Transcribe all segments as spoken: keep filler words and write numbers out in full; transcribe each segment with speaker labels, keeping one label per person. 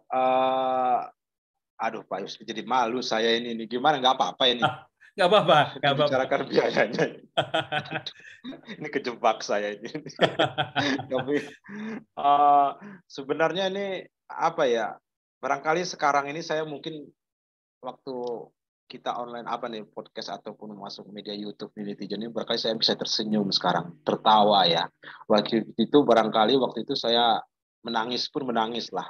Speaker 1: uh, aduh Pak Yus, jadi malu saya ini, ini. Gimana? Nggak apa-apa ini.
Speaker 2: Nggak apa-apa. Nggak
Speaker 1: Dibicarakan
Speaker 2: apa-apa.
Speaker 1: biayanya. Ini kejebak saya ini. Tapi uh, sebenarnya ini apa ya? Barangkali sekarang ini saya mungkin waktu kita online apa nih podcast ataupun masuk media YouTube di netizen ini barangkali saya bisa tersenyum sekarang, tertawa ya. Waktu itu barangkali waktu itu saya menangis pun menangis lah.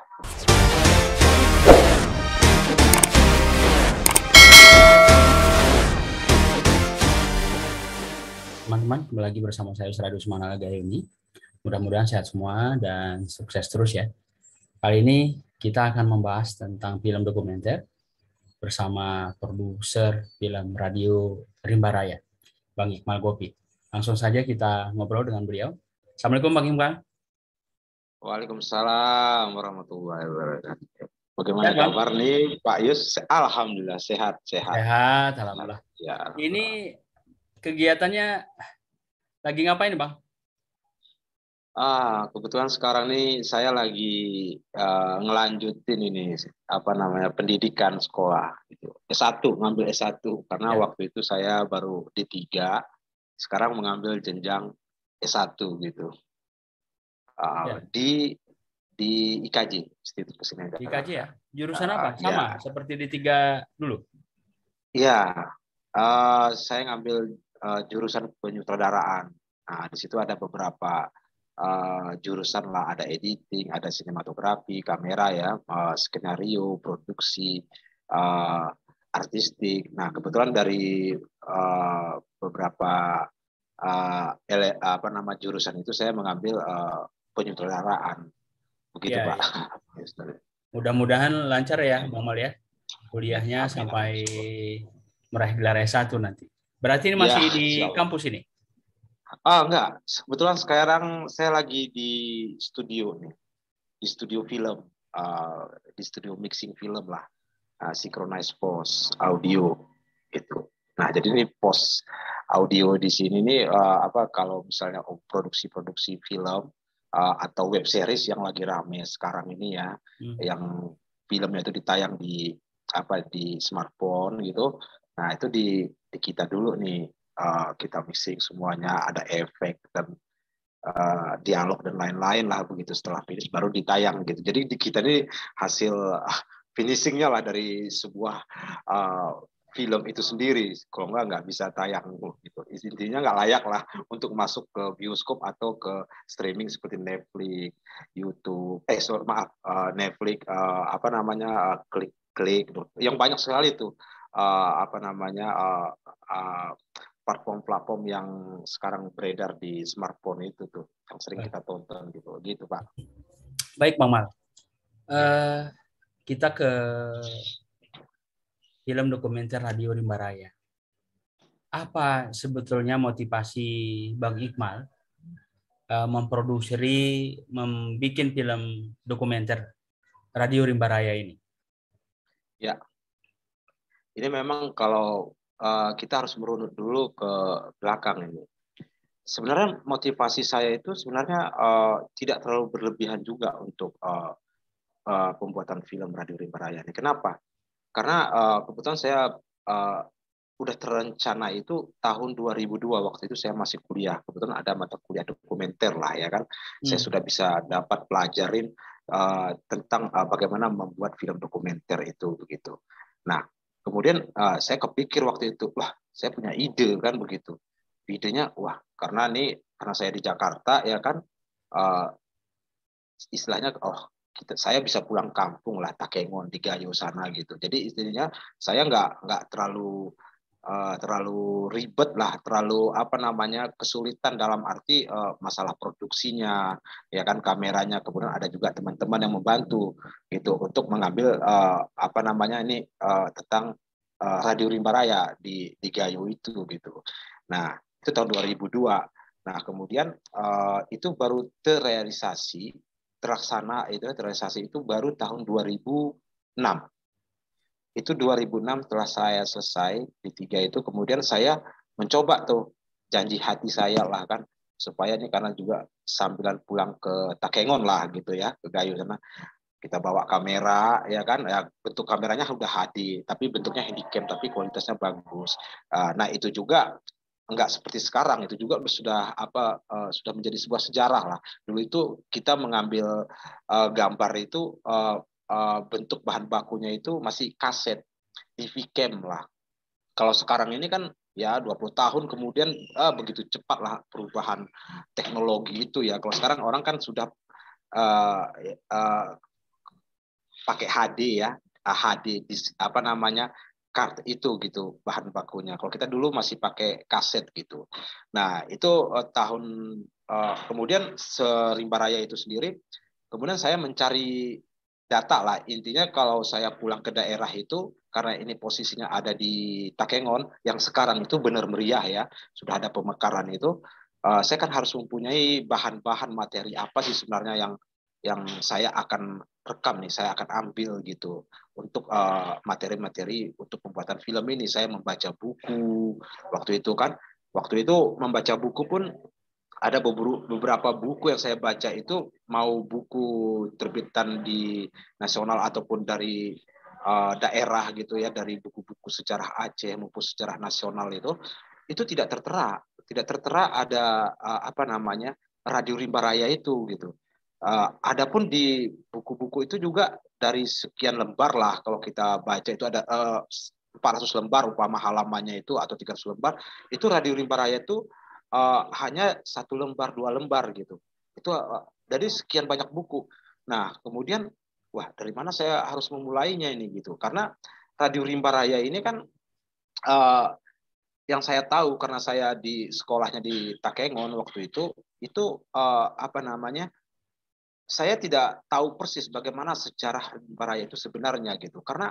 Speaker 2: Teman-teman, kembali lagi bersama saya Sradius Manalaga ini. Mudah-mudahan sehat semua dan sukses terus ya. Kali ini kita akan membahas tentang film dokumenter bersama produser film Radio Rimba Raya, Bang Iqmal Gopi. Langsung saja kita ngobrol dengan beliau. Assalamualaikum Bang Iqmal.
Speaker 1: Waalaikumsalam warahmatullahi wabarakatuh. Bagaimana
Speaker 2: Ya,
Speaker 1: kabar nih Pak Yus? Alhamdulillah sehat, sehat.
Speaker 2: Sehat, alhamdulillah.
Speaker 1: Ya.
Speaker 2: Ini kegiatannya lagi ngapain Bang?
Speaker 1: Ah, kebetulan sekarang ini saya lagi uh, ngelanjutin ini apa namanya pendidikan sekolah gitu. S satu, ngambil S satu karena
Speaker 2: Ya.
Speaker 1: waktu itu saya baru D tiga, sekarang mengambil jenjang S satu gitu. Uh,
Speaker 2: Ya.
Speaker 1: di di I K J, Institut Kesenian
Speaker 2: Di K J ya. Jurusan
Speaker 1: Uh,
Speaker 2: apa? Sama
Speaker 1: ya.
Speaker 2: seperti di tiga dulu.
Speaker 1: Iya, uh, saya ngambil uh, jurusan penyutradaraan. Nah, di situ ada beberapa uh, jurusan lah, ada editing, ada sinematografi, kamera ya, uh, skenario, produksi, uh, artistik. Nah, kebetulan dari uh, beberapa uh, ele, apa nama jurusan itu saya mengambil uh, penyutradaraan, begitu
Speaker 2: Ya,
Speaker 1: Pak.
Speaker 2: ya. Mudah-mudahan lancar ya, Bang Mal ya. Kuliahnya
Speaker 1: Amin, amin.
Speaker 2: sampai meraih gelar S satu nanti. Berarti ini
Speaker 1: Ya,
Speaker 2: masih di
Speaker 1: insya Allah.
Speaker 2: kampus ini?
Speaker 1: Ah, enggak. Kebetulan sekarang saya lagi di studio nih. Di studio film. Uh, di studio mixing film lah. Uh, synchronize post audio gitu. Nah, jadi ini post audio di sini nih uh, apa kalau misalnya produksi-produksi film uh, atau web series yang lagi rame sekarang ini ya, hmm. yang filmnya itu ditayang di apa di smartphone gitu. Nah, itu di, di kita dulu nih uh, kita mixing semuanya, ada efek dan uh, dialog dan lain-lain lah begitu, setelah finish baru ditayang gitu. Jadi di kita ini hasil uh, finishingnya lah dari sebuah uh, film itu sendiri. Kalau nggak nggak bisa tayang gitu. Intinya nggak layak lah untuk masuk ke bioskop atau ke streaming seperti Netflix, YouTube. Eh sorry, maaf uh, Netflix uh, apa namanya uh, klik-klik. Yang banyak sekali tuh uh, apa namanya uh, uh, platform-platform yang sekarang beredar di smartphone itu tuh yang sering kita tonton gitu gitu Pak.
Speaker 2: Baik Bang Mal. Uh, kita ke film dokumenter Radio Rimba Raya. Apa sebetulnya motivasi Bang Iqmal uh, memproduksi, membuat film dokumenter Radio Rimba Raya ini?
Speaker 1: Ya, ini memang kalau uh, kita harus merunut dulu ke belakang ini. Sebenarnya motivasi saya itu sebenarnya uh, tidak terlalu berlebihan juga untuk uh, uh, pembuatan film Radio Rimba Raya ini. Kenapa? Karena uh, kebetulan saya uh, udah terencana itu tahun dua ribu dua, waktu itu saya masih kuliah. Kebetulan ada mata kuliah dokumenter lah ya kan. Hmm. Saya sudah bisa dapat pelajarin uh, tentang uh, bagaimana membuat film dokumenter itu begitu. Nah, kemudian uh, saya kepikir waktu itu, wah, saya punya ide kan begitu. Idenya, wah, karena nih karena saya di Jakarta ya kan, uh, istilahnya, oh, kita, saya bisa pulang kampung lah, Takengon di Gayo sana gitu. Jadi istilahnya saya nggak nggak terlalu uh, terlalu ribet lah, terlalu apa namanya kesulitan dalam arti uh, masalah produksinya, ya kan, kameranya. Kemudian ada juga teman-teman yang membantu gitu untuk mengambil uh, apa namanya ini uh, tentang uh, Radio Rimba Raya di di Gayo itu gitu. Nah, itu tahun dua ribu dua. Nah, kemudian uh, itu baru terrealisasi, terlaksana itu terrealisasi itu baru tahun dua ribu enam. Itu dua ribu enam setelah saya selesai di tiga itu, kemudian saya mencoba tuh janji hati saya lah kan, supaya ini karena juga sambilan pulang ke Takengon lah gitu ya, ke Gayo sana. kita bawa kamera, ya kan, ya bentuk kameranya udah H D, tapi bentuknya handycam, tapi kualitasnya bagus. Uh, nah itu juga enggak seperti sekarang, itu juga sudah apa uh, sudah menjadi sebuah sejarah lah. Dulu itu kita mengambil uh, gambar itu uh, uh, bentuk bahan bakunya itu masih kaset, D V cam lah. Kalau sekarang ini kan ya dua puluh tahun kemudian uh, begitu cepat lah perubahan teknologi itu ya. Kalau sekarang orang kan sudah uh, uh, pakai H D ya, H D apa namanya kart itu gitu bahan bakunya. Kalau kita dulu masih pakai kaset gitu. Nah itu uh, tahun uh, kemudian Serimba Raya itu sendiri, kemudian saya mencari data lah. Intinya kalau saya pulang ke daerah itu karena ini posisinya ada di Takengon yang sekarang itu benar meriah ya, sudah ada pemekaran itu. Uh, saya kan harus mempunyai bahan-bahan materi apa sih sebenarnya yang yang saya akan rekam nih, saya akan ambil gitu untuk uh, materi-materi untuk pembuatan film ini. Saya membaca buku waktu itu kan, waktu itu membaca buku pun ada beberapa buku yang saya baca itu mau buku terbitan di nasional ataupun dari uh, daerah gitu ya, dari buku-buku sejarah Aceh maupun sejarah nasional itu itu tidak tertera, tidak tertera ada uh, apa namanya Radio Rimba Raya itu gitu. Uh, adapun di buku-buku itu juga dari sekian lembar lah kalau kita baca itu ada uh, empat ratus lembar upama halamannya itu atau tiga ratus lembar, itu Radio Rimba Raya itu uh, hanya satu lembar dua lembar gitu. Itu uh, dari sekian banyak buku. Nah, kemudian wah dari mana saya harus memulainya ini gitu. Karena Radio Rimba Raya ini kan uh, yang saya tahu karena saya di sekolahnya di Takengon waktu itu itu uh, apa namanya saya tidak tahu persis bagaimana sejarah Rimba Raya itu sebenarnya gitu. Karena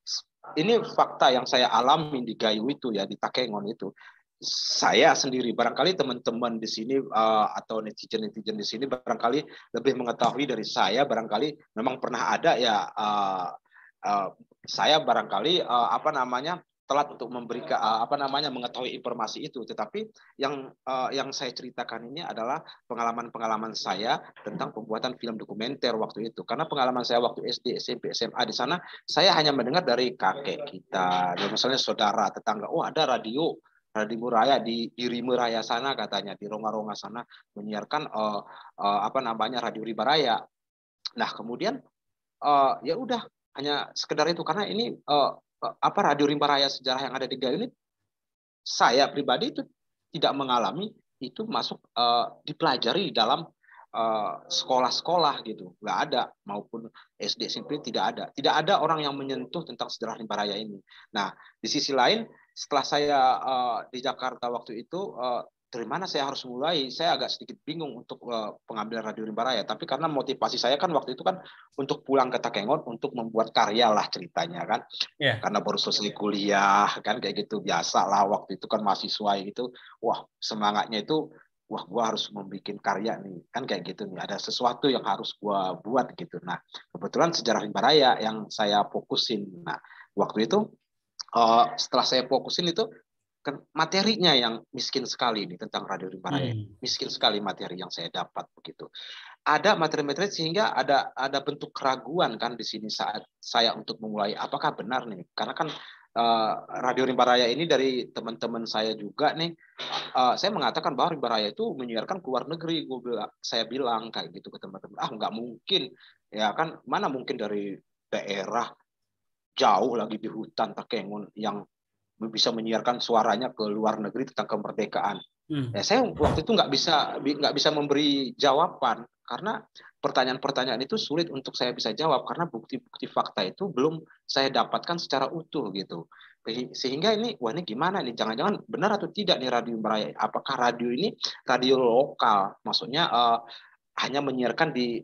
Speaker 1: ini fakta yang saya alami di Gayo itu ya, di Takengon itu. Saya sendiri, barangkali teman-teman di sini uh, atau netizen-netizen di sini barangkali lebih mengetahui dari saya, barangkali memang pernah ada ya uh, uh, saya barangkali uh, apa namanya telat untuk memberikan uh, apa namanya mengetahui informasi itu, tetapi yang uh, yang saya ceritakan ini adalah pengalaman-pengalaman saya tentang pembuatan film dokumenter waktu itu. Karena pengalaman saya waktu S D, S M P, S M A di sana, saya hanya mendengar dari kakek kita, misalnya saudara, tetangga, oh ada radio Radio Raya di di Rimba Raya sana katanya, di Ronga-Ronga sana menyiarkan uh, uh, apa namanya Radio Rimba Raya. Nah kemudian uh, ya udah hanya sekedar itu karena ini uh, apa Radio Rimba Raya sejarah yang ada di Gayo ini saya pribadi itu tidak mengalami itu masuk uh, dipelajari dalam sekolah-sekolah uh, gitu, nggak ada, maupun S D S M P tidak ada, tidak ada orang yang menyentuh tentang sejarah Rimba Raya ini. Nah di sisi lain setelah saya uh, di Jakarta waktu itu uh, dari mana saya harus mulai, saya agak sedikit bingung untuk uh, pengambilan Radio Rimba Raya, tapi karena motivasi saya kan waktu itu kan untuk pulang ke Takengon untuk membuat karya lah ceritanya kan. Yeah. Karena baru selesai kuliah kan kayak gitu, biasa lah waktu itu kan mahasiswa gitu, wah semangatnya itu wah gue harus membuat karya nih kan kayak gitu nih, ada sesuatu yang harus gue buat gitu. Nah kebetulan sejarah Rimba Raya yang saya fokusin. Nah waktu itu uh, setelah saya fokusin itu kan materinya yang miskin sekali nih tentang Radio Rimba Raya, hmm. miskin sekali materi yang saya dapat begitu. Ada materi-materi sehingga ada ada bentuk keraguan kan di sini saat saya untuk memulai apakah benar nih, karena kan uh, Radio Rimba Raya ini dari teman-teman saya juga nih, uh, saya mengatakan bahwa Rimba Raya itu menyiarkan ke luar negeri, gue bilang, saya bilang kayak gitu ke teman-teman, ah nggak mungkin ya kan, mana mungkin dari daerah jauh lagi di hutan Takengon yang bisa menyiarkan suaranya ke luar negeri tentang kemerdekaan. Hmm. Ya, saya waktu itu nggak bisa nggak bisa memberi jawaban karena pertanyaan-pertanyaan itu sulit untuk saya bisa jawab karena bukti-bukti fakta itu belum saya dapatkan secara utuh gitu. Sehingga ini wah ini gimana nih, jangan-jangan benar atau tidak nih Radio Raya? Apakah radio ini radio lokal? Maksudnya uh, hanya menyiarkan di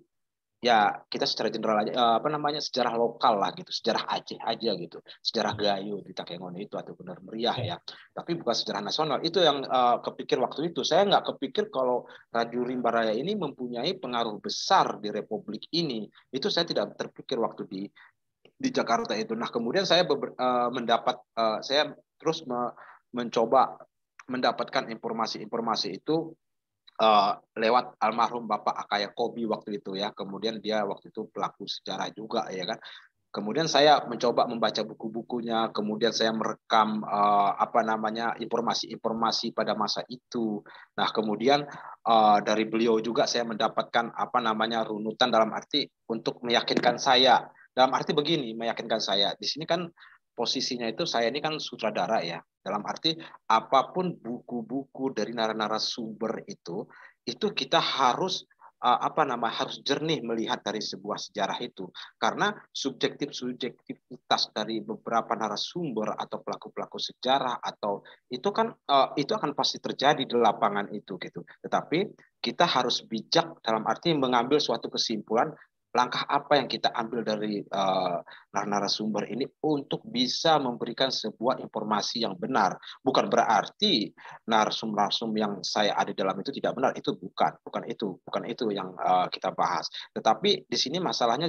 Speaker 1: ya kita secara general aja uh, apa namanya sejarah lokal lah gitu, sejarah Aceh aja gitu, sejarah Gayo di Takengon itu atau benar meriah ya, tapi bukan sejarah nasional. Itu yang uh, kepikir waktu itu. Saya nggak kepikir kalau Radio Rimba Raya ini mempunyai pengaruh besar di Republik ini. Itu saya tidak terpikir waktu di di Jakarta itu. Nah kemudian saya beber, uh, mendapat uh, saya terus me, mencoba mendapatkan informasi-informasi itu Uh, lewat almarhum Bapak Akaya Kobi waktu itu ya, kemudian dia waktu itu pelaku sejarah juga ya kan. Kemudian saya mencoba membaca buku-bukunya, kemudian saya merekam uh, apa namanya informasi-informasi pada masa itu. Nah, kemudian uh, dari beliau juga saya mendapatkan apa namanya runutan dalam arti untuk meyakinkan saya. Dalam arti begini, meyakinkan saya. Di sini kan posisinya itu saya ini kan sutradara ya. Dalam arti apapun buku-buku dari narasumber itu, itu kita harus uh, apa nama harus jernih melihat dari sebuah sejarah itu, karena subjektif-subjektivitas dari beberapa narasumber atau pelaku-pelaku sejarah atau itu kan uh, itu akan pasti terjadi di lapangan itu gitu. Tetapi kita harus bijak dalam arti mengambil suatu kesimpulan langkah apa yang kita ambil dari uh, narasumber ini untuk bisa memberikan sebuah informasi yang benar. Bukan berarti narsum-narsum yang saya ada dalam itu tidak benar, itu bukan, bukan itu, bukan itu yang uh, kita bahas. Tetapi di sini masalahnya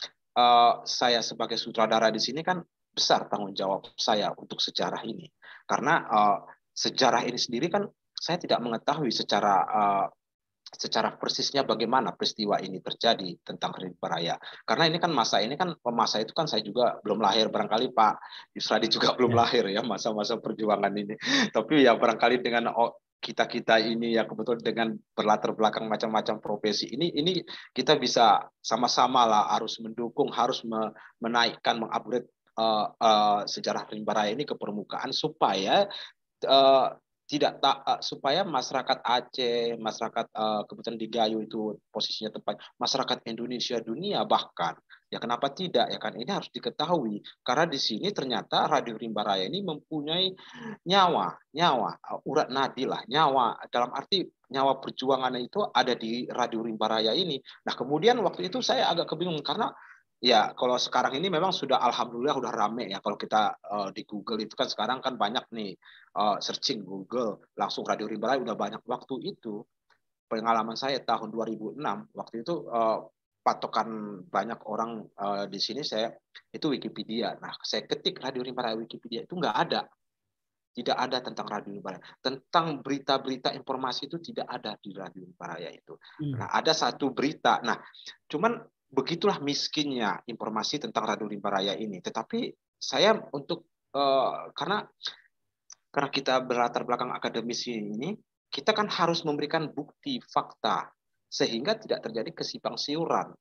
Speaker 1: uh, saya sebagai sutradara di sini kan besar tanggung jawab saya untuk sejarah ini, karena uh, sejarah ini sendiri kan saya tidak mengetahui secara uh, secara persisnya bagaimana peristiwa ini terjadi tentang Rimba. Karena ini kan masa ini kan masa itu kan saya juga belum lahir, barangkali Pak Yusradi juga belum
Speaker 2: Ya.
Speaker 1: lahir ya masa-masa perjuangan ini. Tapi ya barangkali dengan oh, kita-kita ini ya kebetulan dengan berlatar belakang macam-macam profesi ini ini kita bisa sama-sama lah harus mendukung, harus menaikkan, mengupgrade uh, uh, sejarah Rimba ini ke permukaan supaya uh, tidak tak uh, supaya masyarakat Aceh, masyarakat uh, kebetulan di Gayo itu posisinya tepat, masyarakat Indonesia, dunia bahkan ya kenapa tidak ya kan, ini harus diketahui karena di sini ternyata Radio Rimba Raya ini mempunyai nyawa, nyawa uh, urat nadi lah, nyawa dalam arti nyawa perjuangan itu ada di Radio Rimba Raya ini. Nah kemudian waktu itu saya agak kebingungan karena ya, kalau sekarang ini memang sudah alhamdulillah udah rame ya. Kalau kita uh, di Google itu kan sekarang kan banyak nih uh, searching Google langsung Radio Rimba Raya udah banyak. Waktu itu pengalaman saya tahun dua ribu enam waktu itu uh, patokan banyak orang uh, di sini saya itu Wikipedia. Nah, saya ketik Radio Rimba Raya Wikipedia itu nggak ada. Tidak ada tentang Radio Rimba Raya. Tentang berita-berita informasi itu tidak ada di Radio Rimba Raya itu.
Speaker 2: Hmm.
Speaker 1: Nah, ada satu berita. Nah, cuman begitulah miskinnya informasi tentang Radio Rimba Raya ini. Tetapi saya untuk uh, karena karena kita berlatar belakang akademisi ini, kita kan harus memberikan bukti fakta sehingga tidak terjadi kesimpang siuran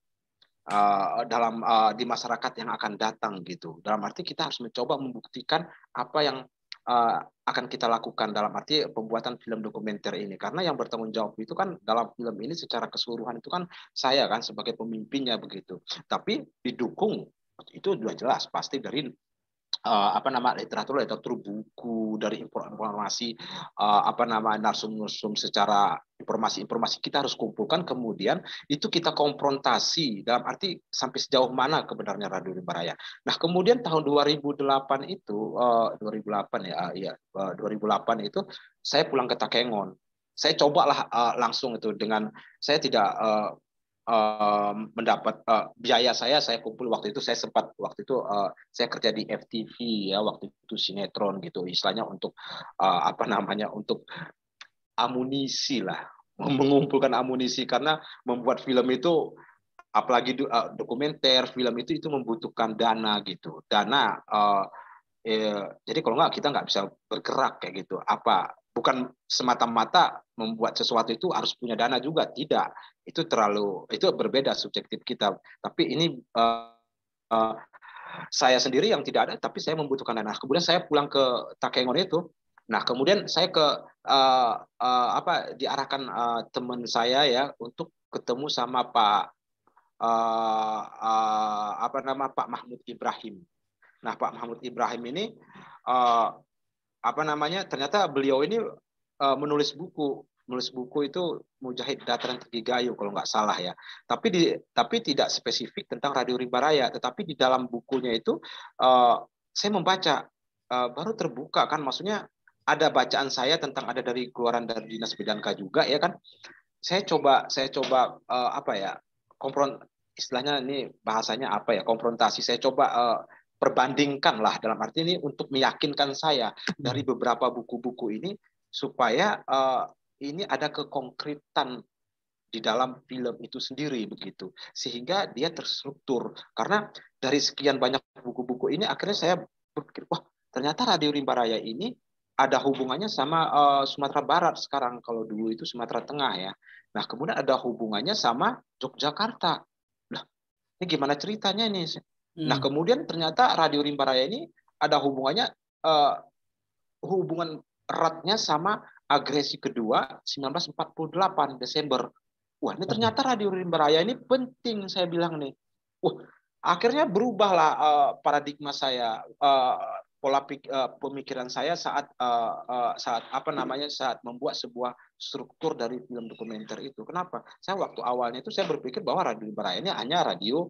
Speaker 1: uh, dalam uh, di masyarakat yang akan datang gitu. Dalam arti kita harus mencoba membuktikan apa yang uh, akan kita lakukan dalam arti pembuatan film dokumenter ini, karena yang bertanggung jawab itu kan dalam film ini secara keseluruhan itu kan saya kan sebagai pemimpinnya begitu, tapi didukung itu sudah jelas pasti dari uh, apa nama literatur literatur buku, dari informasi uh, apa nama narsum-narsum, secara informasi-informasi kita harus kumpulkan, kemudian itu kita konfrontasi dalam arti sampai sejauh mana kebenarnya Radio Rimba Raya. Nah kemudian tahun dua ribu delapan itu uh, dua ribu delapan ya uh, ya uh, dua ribu delapan itu saya pulang ke Takengon. Saya cobalah uh, langsung itu dengan saya tidak uh, uh, mendapat uh, biaya saya saya kumpul waktu itu, saya sempat waktu itu uh, saya kerja di F T V ya waktu itu, sinetron gitu istilahnya, untuk uh, apa namanya untuk amunisi lah, mengumpulkan amunisi karena membuat film itu apalagi uh, dokumenter film itu itu membutuhkan dana gitu, dana uh, eh, jadi kalau nggak kita nggak bisa bergerak kayak gitu. Apa bukan semata-mata membuat sesuatu itu harus punya dana juga, tidak, itu terlalu itu berbeda subjektif kita. Tapi ini uh, uh, saya sendiri yang tidak ada, tapi saya membutuhkan dana. Kemudian saya pulang ke Takengon itu. Nah, kemudian saya ke uh, uh, apa diarahkan uh, teman saya ya untuk ketemu sama Pak uh, uh, apa nama Pak Mahmud Ibrahim. Nah, Pak Mahmud Ibrahim ini uh, apa namanya? Ternyata beliau ini uh, menulis buku, menulis buku itu Mujahid Dataran Tinggi Gayo kalau nggak salah ya. Tapi di tapi tidak spesifik tentang Radio Rimba Raya, tetapi di dalam bukunya itu uh, saya membaca uh, baru terbuka kan, maksudnya ada bacaan saya tentang ada dari keluaran dari Dinas Bidanka juga ya kan. Saya coba saya coba uh, apa ya? Kompron istilahnya ini bahasanya apa ya? Konfrontasi. Saya coba uh, perbandingkan lah dalam arti ini untuk meyakinkan saya dari beberapa buku-buku ini supaya uh, ini ada kekonkretan di dalam film itu sendiri begitu, sehingga dia terstruktur. Karena dari sekian banyak buku-buku ini akhirnya saya berpikir, wah ternyata Radio Rimba Raya ini ada hubungannya sama uh, Sumatera Barat sekarang, kalau dulu itu Sumatera Tengah ya. Nah kemudian ada hubungannya sama Yogyakarta. Nah ini gimana ceritanya nih? Nah
Speaker 2: Hmm.
Speaker 1: kemudian ternyata Radio Rimba Raya ini ada hubungannya, uh, hubungan eratnya sama agresi kedua seribu sembilan ratus empat puluh delapan Desember. Wah, ini
Speaker 2: Oke.
Speaker 1: ternyata Radio Rimba Raya ini penting, saya bilang nih. Wah, akhirnya berubahlah uh, paradigma saya, uh, pola pik, uh, pemikiran saya saat uh, uh, saat apa namanya saat membuat sebuah struktur dari film dokumenter itu. Kenapa? Saya waktu awalnya itu saya berpikir bahwa Radio Rimba Raya ini hanya radio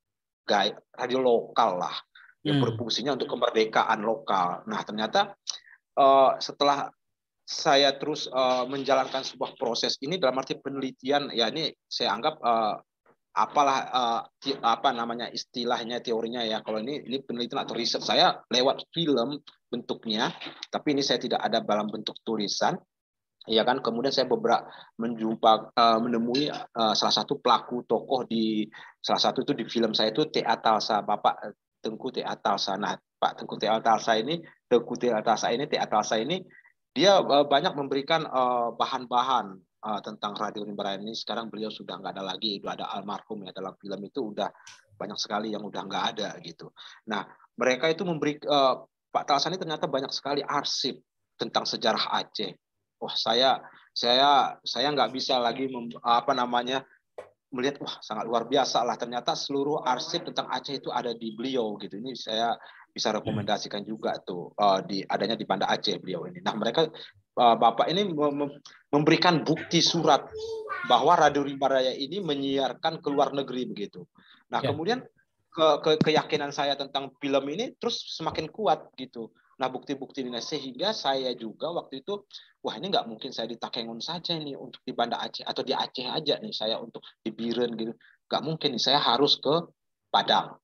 Speaker 1: gay, radio lokal lah, yang
Speaker 2: Hmm.
Speaker 1: berfungsinya untuk kemerdekaan lokal. Nah, ternyata uh, setelah saya terus uh, menjalankan sebuah proses ini dalam arti penelitian, ya ini saya anggap uh, apalah uh, apa namanya istilahnya, teorinya ya, kalau ini ini penelitian atau riset saya lewat film bentuknya, tapi ini saya tidak ada dalam bentuk tulisan, ya kan. Kemudian saya beberapa menjumpa uh, menemui uh, salah satu pelaku tokoh di salah satu itu di film saya itu T A Talsa, Bapak Tengku T A Talsa. Nah Pak Tengku T A Talsa ini Tengku T A Talsa ini T A Talsa ini dia uh, banyak memberikan uh, bahan-bahan uh, tentang Radio Rimba Raya ini. Sekarang beliau sudah nggak ada lagi, sudah ada almarhum ya, dalam film itu udah banyak sekali yang udah nggak ada gitu. Nah mereka itu memberi uh, Pak Talsa ini ternyata banyak sekali arsip tentang sejarah Aceh. Wah saya saya saya nggak bisa lagi mem, apa namanya melihat, wah sangat luar biasa lah, ternyata seluruh arsip tentang Aceh itu ada di beliau gitu. Ini saya bisa
Speaker 2: Hmm.
Speaker 1: rekomendasikan juga tuh, uh, di adanya di Banda Aceh beliau ini. Nah mereka uh, Bapak ini mem memberikan bukti surat bahwa Radio Rimba Raya ini menyiarkan ke luar negeri begitu. Nah
Speaker 2: Ya.
Speaker 1: kemudian ke, ke keyakinan saya tentang film ini terus semakin kuat gitu. Nah bukti-bukti ini sehingga saya juga waktu itu, wah ini nggak mungkin saya di Takengon saja nih untuk di Banda Aceh atau di Aceh aja nih saya untuk di Biren gitu, nggak mungkin nih, saya harus ke Padang.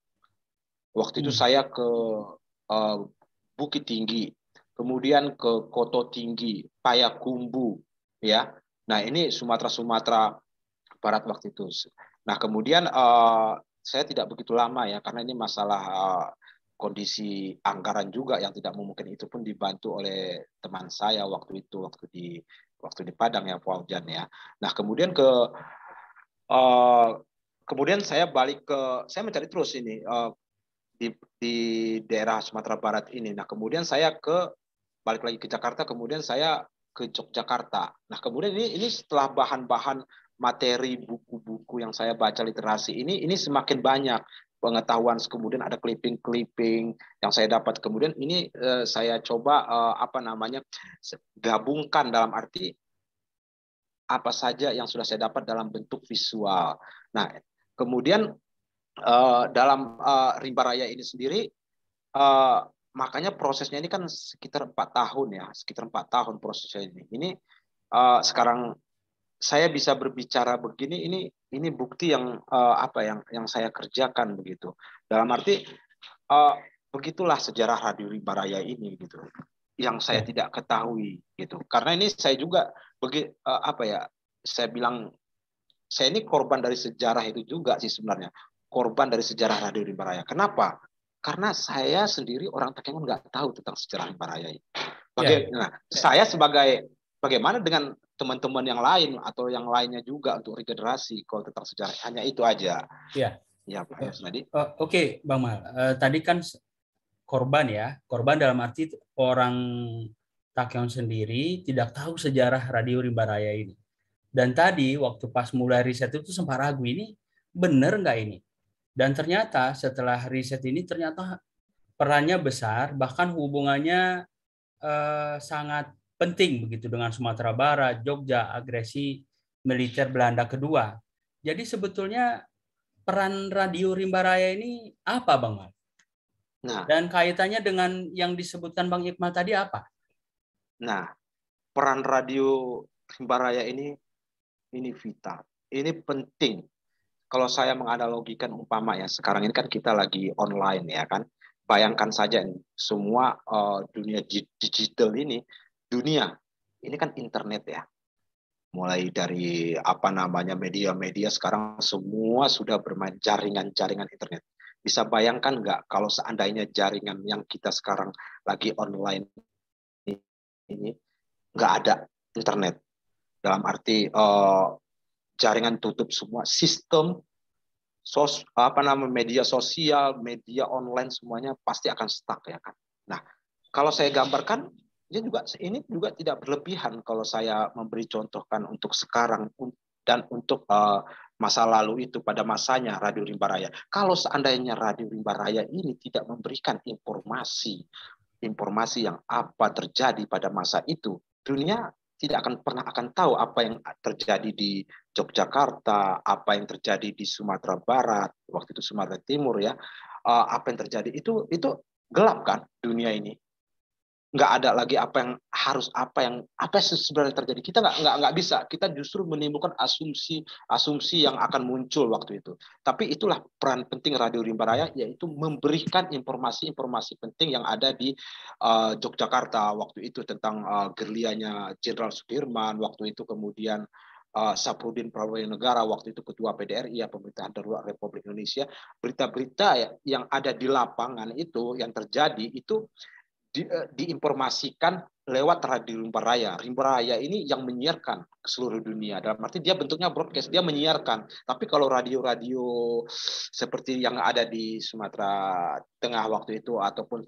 Speaker 1: Waktu itu
Speaker 2: Hmm.
Speaker 1: saya ke uh, Bukit Tinggi, kemudian ke Koto Tinggi, Payakumbu, ya. Nah ini Sumatera Sumatera Barat waktu itu. Nah kemudian uh, saya tidak begitu lama ya, karena ini masalah uh, kondisi anggaran juga yang tidak memungkinkan, itu pun dibantu oleh teman saya waktu itu, waktu di waktu di Padang ya, Fauzan ya. Nah kemudian ke uh, kemudian saya balik ke, saya mencari terus ini uh, di di daerah Sumatera Barat ini. Nah kemudian saya ke balik lagi ke Jakarta, kemudian saya ke Yogyakarta. Nah kemudian ini ini setelah bahan-bahan materi buku-buku yang saya baca literasi ini ini semakin banyak pengetahuan, kemudian ada clipping-clipping yang saya dapat, kemudian ini eh, saya coba eh, apa namanya gabungkan dalam arti apa saja yang sudah saya dapat dalam bentuk visual. Nah kemudian eh, dalam eh, Rimba Raya ini sendiri, uh, makanya prosesnya ini kan sekitar empat tahun ya, sekitar empat tahun prosesnya ini. Ini uh, sekarang saya bisa berbicara begini, ini ini bukti yang uh, apa yang yang saya kerjakan begitu. Dalam arti uh, begitulah sejarah Radio Rimba Raya ini gitu, yang saya
Speaker 2: Ya.
Speaker 1: tidak ketahui gitu. Karena ini saya juga bagi uh, apa ya, saya bilang saya ini korban dari sejarah itu juga sih sebenarnya, korban dari sejarah Radio Rimba Raya. Kenapa? Karena saya sendiri orang Takengon nggak tahu tentang sejarah Rimba Raya ini.
Speaker 2: Ya.
Speaker 1: Bagaimana? Nah, saya sebagai bagaimana dengan teman-teman yang lain atau yang lainnya juga untuk regenerasi kalau tentang sejarah, hanya itu aja.
Speaker 2: Ya.
Speaker 1: Ya Pak
Speaker 2: Oh,
Speaker 1: Yusnadi.
Speaker 2: oh, Oke, Bang Mal. Eh, tadi kan korban ya, korban dalam arti orang Takeon sendiri tidak tahu sejarah Radio Rimba Raya ini. Dan tadi waktu pas mulai riset itu sempat ragu, ini benar nggak ini? Dan ternyata setelah riset ini ternyata perannya besar, bahkan hubungannya eh, sangat penting begitu dengan Sumatera Barat, Jogja, agresi militer Belanda kedua. Jadi sebetulnya peran Radio Rimba Raya ini apa, Bang Mal?
Speaker 1: Nah,
Speaker 2: Dan kaitannya dengan yang disebutkan Bang Iqmal tadi apa?
Speaker 1: nah peran radio Rimba Raya ini ini vital, ini penting. Kalau saya menganalogikan umpama ya, sekarang ini kan kita lagi online ya kan. Bayangkan saja nih, semua uh, dunia digital ini, dunia ini kan internet ya. mulai dari apa namanya media-media sekarang semua sudah bermain jaringan-jaringan internet. Bisa bayangkan nggak kalau seandainya jaringan yang kita sekarang lagi online ini nggak ada internet, dalam arti uh, jaringan tutup semua, sistem sos apa namanya media sosial, media online semuanya pasti akan stuck ya kan. Nah, kalau saya gambarkan ini juga ini juga tidak berlebihan kalau saya memberi contohkan untuk sekarang dan untuk uh, masa lalu itu pada masanya Radio Rimba Raya. Kalau seandainya Radio Rimba Raya ini tidak memberikan informasi informasi yang apa terjadi pada masa itu, dunia tidak akan pernah akan tahu apa yang terjadi di Yogyakarta, apa yang terjadi di Sumatera Barat, waktu itu Sumatera Timur ya, uh, apa yang terjadi itu itu gelap kan dunia ini. Nggak ada lagi apa yang harus apa yang apa yang sebenarnya terjadi, kita nggak nggak nggak bisa, kita justru menimbulkan asumsi asumsi yang akan muncul waktu itu. Tapi itulah peran penting Radio Rimba Raya, yaitu memberikan informasi-informasi penting yang ada di uh, Yogyakarta waktu itu tentang uh, gerlianya Jenderal Sudirman waktu itu, kemudian uh, Saprudin Prawoyonegara waktu itu ketua P D R I ya, pemerintahan darurat Republik Indonesia. Berita-berita yang ada di lapangan itu yang terjadi itu Di, uh, diinformasikan lewat Radio Rimba Raya. Rimba Raya ini yang menyiarkan ke seluruh dunia. Dalam arti dia bentuknya broadcast, dia menyiarkan. Tapi kalau radio-radio seperti yang ada di Sumatera Tengah waktu itu, ataupun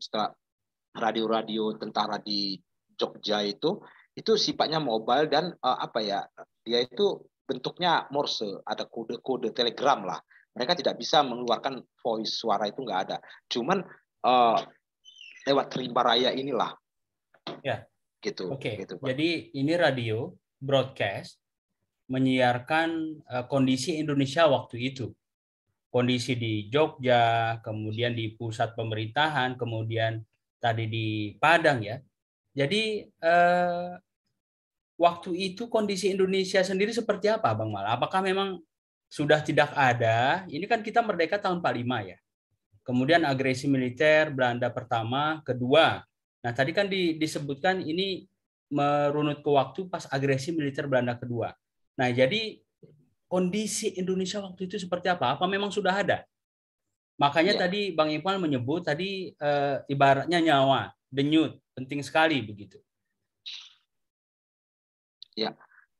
Speaker 1: radio-radio tentara di Jogja itu, itu sifatnya mobile dan uh, apa ya, dia itu bentuknya Morse, ada kode-kode telegram lah. Mereka tidak bisa mengeluarkan voice, suara itu nggak ada. Cuman uh, lewat Rimba Raya inilah.
Speaker 2: Ya.
Speaker 1: Gitu.
Speaker 2: Oke.
Speaker 1: Gitu, Pak.
Speaker 2: Jadi ini radio broadcast menyiarkan uh, kondisi Indonesia waktu itu. Kondisi di Jogja, kemudian di pusat pemerintahan, kemudian tadi di Padang ya. Jadi uh, waktu itu kondisi Indonesia sendiri seperti apa, Bang Mal? Apakah memang sudah tidak ada? Ini kan kita merdeka tahun empat puluh lima ya. Kemudian agresi militer Belanda pertama, kedua. Nah, tadi kan di, disebutkan ini merunut ke waktu pas agresi militer Belanda kedua. Nah, jadi kondisi Indonesia waktu itu seperti apa? Apa memang sudah ada? Makanya ya. Tadi Bang Iqbal menyebut tadi e, ibaratnya nyawa, denyut, penting sekali begitu.
Speaker 1: Ya,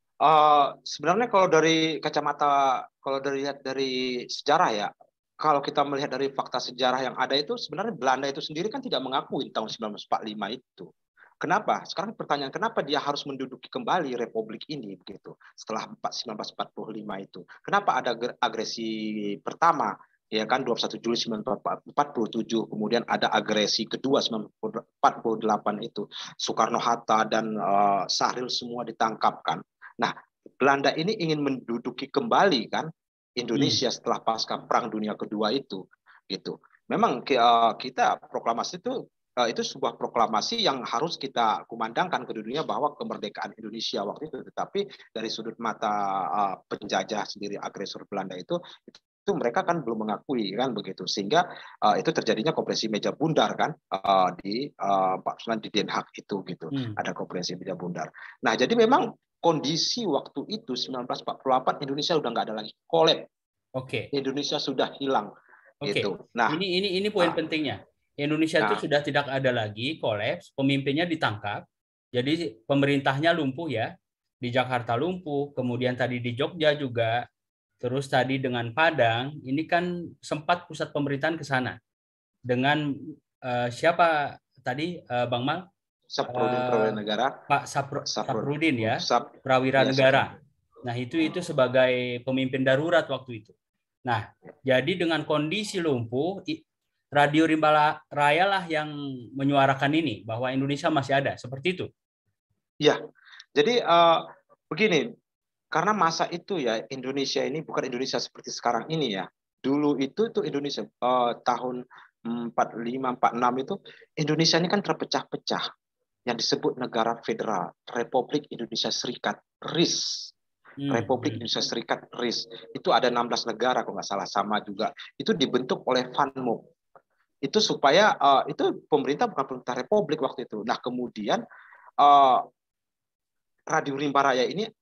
Speaker 1: uh, sebenarnya kalau dari kacamata, kalau dari dari sejarah ya, kalau kita melihat dari fakta sejarah yang ada itu, sebenarnya Belanda itu sendiri kan tidak mengakui tahun seribu sembilan ratus empat puluh lima itu. Kenapa? Sekarang pertanyaan, kenapa dia harus menduduki kembali Republik ini begitu setelah seribu sembilan ratus empat puluh lima itu? Kenapa ada agresi pertama? Ya kan, dua puluh satu Juli seribu sembilan ratus empat puluh tujuh, kemudian ada agresi kedua seribu sembilan ratus empat puluh delapan itu, Soekarno-Hatta dan uh, Sahril semua ditangkap kan. Nah, Belanda ini ingin menduduki kembali kan Indonesia hmm. setelah pasca Perang Dunia Kedua itu, gitu. Memang kita proklamasi itu itu sebuah proklamasi yang harus kita kumandangkan ke dunia bahwa kemerdekaan Indonesia waktu itu. Tetapi dari sudut mata uh, penjajah sendiri, agresor Belanda itu, itu mereka kan belum mengakui kan begitu, sehingga uh, itu terjadinya konferensi meja bundar kan uh, di uh, di Den Haag itu gitu. Hmm. Ada konferensi meja bundar. Nah, jadi memang kondisi waktu itu seribu sembilan ratus empat puluh delapan Indonesia udah nggak ada lagi, kolab.
Speaker 2: Oke.
Speaker 1: Indonesia sudah hilang.
Speaker 2: Oke.
Speaker 1: Gitu. Nah,
Speaker 2: ini ini ini poin
Speaker 1: nah,
Speaker 2: pentingnya. Indonesia nah, itu sudah tidak ada lagi, kolaps, pemimpinnya ditangkap. Jadi pemerintahnya lumpuh ya. Di Jakarta lumpuh, kemudian tadi di Jogja juga. Terus tadi dengan Padang, ini kan sempat pusat pemerintahan ke sana. Dengan uh, siapa tadi uh, Bang Mal?
Speaker 1: Saprudin uh, Prawira Negara.
Speaker 2: Pak Sapr Saprudin ya, Sap Prawira
Speaker 1: ya,
Speaker 2: Negara. Nah, itu itu sebagai pemimpin darurat waktu itu. Nah, jadi dengan kondisi lumpuh, Radio Rimba Raya lah yang menyuarakan ini bahwa Indonesia masih ada, seperti itu.
Speaker 1: Iya. Jadi uh, begini, karena masa itu ya Indonesia ini bukan Indonesia seperti sekarang ini ya. Dulu itu tuh Indonesia uh, tahun empat puluh lima empat puluh enam itu Indonesia ini kan terpecah-pecah. Yang disebut negara federal, Republik Indonesia Serikat, R I S. Hmm, Republik hmm. Indonesia Serikat, R I S. Itu ada enam belas negara kalau nggak salah, sama juga. Itu dibentuk oleh Van Mook. Itu supaya, uh, itu pemerintah bukan pemerintah Republik waktu itu. Nah kemudian uh, Radio Rimba Raya ini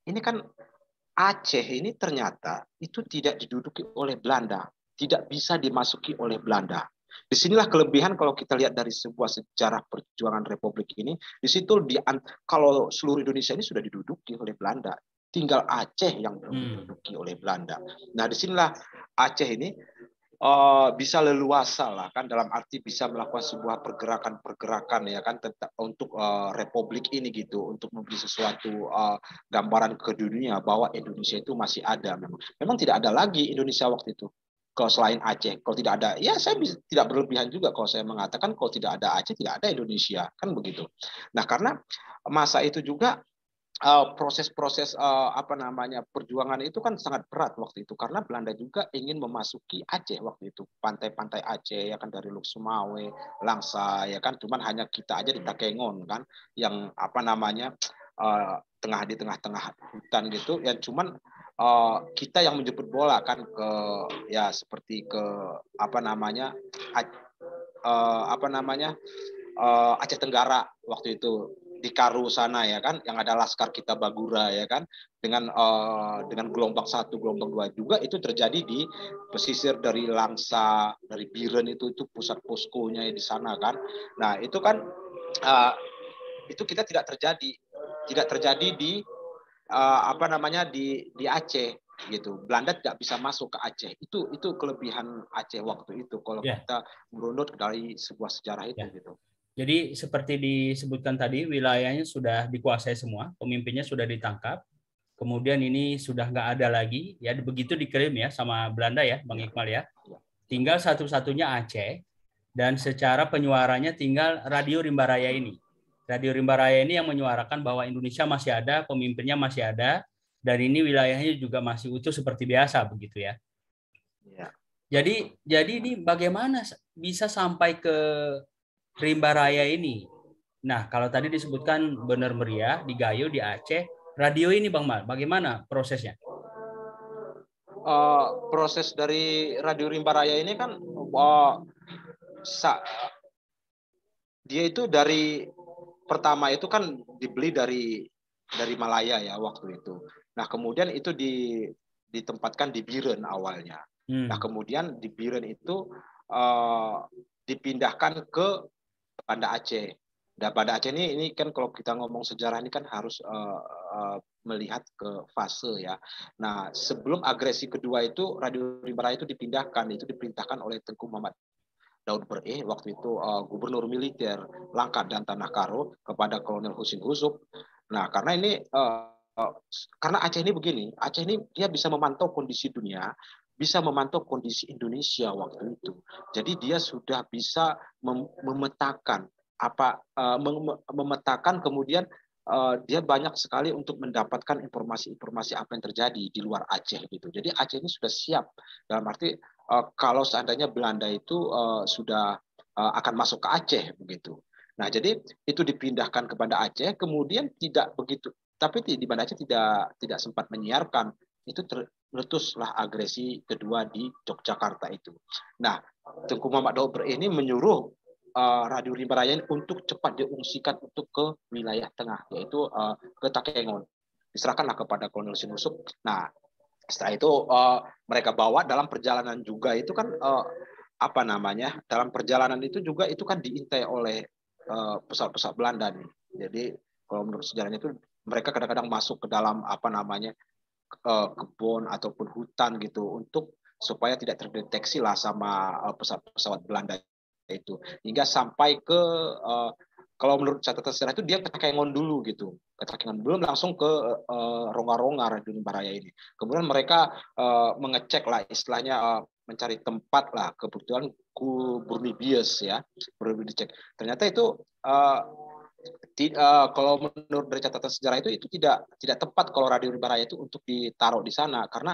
Speaker 1: ini kan Aceh ini ternyata itu tidak diduduki oleh Belanda, tidak bisa dimasuki oleh Belanda. Disinilah kelebihan kalau kita lihat dari sebuah sejarah perjuangan Republik ini. Di situ di, kalau seluruh Indonesia ini sudah diduduki oleh Belanda, tinggal Aceh yang belum diduduki oleh Belanda. Nah, disinilah Aceh ini uh, bisa leluasa lah kan, dalam arti bisa melakukan sebuah pergerakan-pergerakan ya kan tentang untuk uh, Republik ini gitu, untuk memberi sesuatu uh, gambaran ke dunia bahwa Indonesia itu masih ada. Memang memang tidak ada lagi Indonesia waktu itu kalau selain Aceh. Kalau tidak ada, ya saya bisa, tidak berlebihan juga kalau saya mengatakan kalau tidak ada Aceh tidak ada Indonesia, kan begitu. Nah, karena masa itu juga proses-proses uh, uh, apa namanya perjuangan itu kan sangat berat waktu itu, karena Belanda juga ingin memasuki Aceh waktu itu, pantai-pantai Aceh ya kan, dari Luk Sumawe, Langsa ya kan, cuman hanya kita aja di Takengon kan yang apa namanya uh, tengah di tengah-tengah hutan gitu, yang cuman uh, kita yang menjemput bola kan ke ya seperti ke apa namanya uh, apa namanya uh, Aceh Tenggara waktu itu, di Karu sana ya kan, yang ada Laskar Kita Bagura ya kan, dengan uh, dengan gelombang satu, gelombang dua juga itu terjadi di pesisir dari Langsa, dari Biren itu itu pusat poskonya di sana kan. Nah itu kan uh, itu kita tidak terjadi, tidak terjadi di uh, apa namanya di di Aceh gitu. Belanda tidak bisa masuk ke Aceh. Itu itu kelebihan Aceh waktu itu kalau
Speaker 2: Ya.
Speaker 1: kita merunut dari sebuah sejarah itu
Speaker 2: Ya.
Speaker 1: gitu.
Speaker 2: Jadi seperti disebutkan tadi, wilayahnya sudah dikuasai semua, pemimpinnya sudah ditangkap, kemudian ini sudah nggak ada lagi, ya begitu diklaim ya sama Belanda ya, Bang ya. Iqbal ya. Ya. Tinggal satu-satunya Aceh, dan secara penyuaranya tinggal Radio Rimba Raya ini. Radio Rimba Raya ini yang menyuarakan bahwa Indonesia masih ada, pemimpinnya masih ada, dan ini wilayahnya juga masih utuh seperti biasa begitu ya. Ya. Jadi, jadi ini bagaimana bisa sampai ke Rimba Raya ini? Nah, kalau tadi disebutkan Bener Meriah, di Gayo, di Aceh, radio ini Bang Mal, bagaimana prosesnya?
Speaker 1: Uh, proses dari Radio Rimba Raya ini kan uh, sa dia itu dari pertama itu kan dibeli dari dari Malaya ya waktu itu. Nah, kemudian itu di ditempatkan di Biren awalnya. Hmm. Nah, kemudian di Biren itu uh, dipindahkan ke Banda Aceh. Nah, Banda Aceh ini ini kan kalau kita ngomong sejarah ini kan harus uh, uh, melihat ke fase ya. Nah, sebelum agresi kedua itu Radio Rimba Raya itu dipindahkan, itu diperintahkan oleh Tengku Muhammad Daud Bereh waktu itu uh, gubernur militer Langkat dan Tanah Karo kepada Kolonel Husin Husuk. Nah, karena ini uh, uh, karena Aceh ini begini, Aceh ini dia bisa memantau kondisi dunia, bisa memantau kondisi Indonesia waktu itu. Jadi dia sudah bisa mem memetakan apa uh, mem memetakan kemudian uh, dia banyak sekali untuk mendapatkan informasi-informasi apa yang terjadi di luar Aceh gitu. Jadi Aceh ini sudah siap, dalam arti uh, kalau seandainya Belanda itu uh, sudah uh, akan masuk ke Aceh begitu. Nah, jadi itu dipindahkan ke Banda Aceh, kemudian tidak begitu, tapi di Banda Aceh tidak tidak sempat menyiarkan, itu terletuslah agresi kedua di Yogyakarta itu. Nah, Tengku Muhammad Daud Bereh ini menyuruh uh, Radio Rimba Raya untuk cepat diungsikan untuk ke wilayah tengah, yaitu uh, ke Takengon. Diserahkanlah kepada Kolonel Sinusuk. Nah, setelah itu uh, mereka bawa dalam perjalanan juga itu kan uh, apa namanya dalam perjalanan itu juga itu kan diintai oleh pesawat-pesawat uh, Belanda nih. Jadi kalau menurut sejarahnya itu mereka kadang-kadang masuk ke dalam apa namanya uh, kebun ataupun hutan gitu untuk supaya tidak terdeteksi lah sama uh, pesawat-pesawat Belanda itu, hingga sampai ke uh, kalau menurut catatan sejarah itu dia ke Takengon dulu gitu, ke Takengon belum langsung ke uh, Ronga-Ronga Radio Rimba Raya ini. Kemudian mereka uh, mengecek lah istilahnya uh, mencari tempat lah, kebetulan ku Burnibius ya, baru dicek. Ternyata itu uh, di, uh, kalau menurut dari catatan sejarah itu itu tidak tidak tepat kalau Radio Rimba Raya itu untuk ditaruh di sana, karena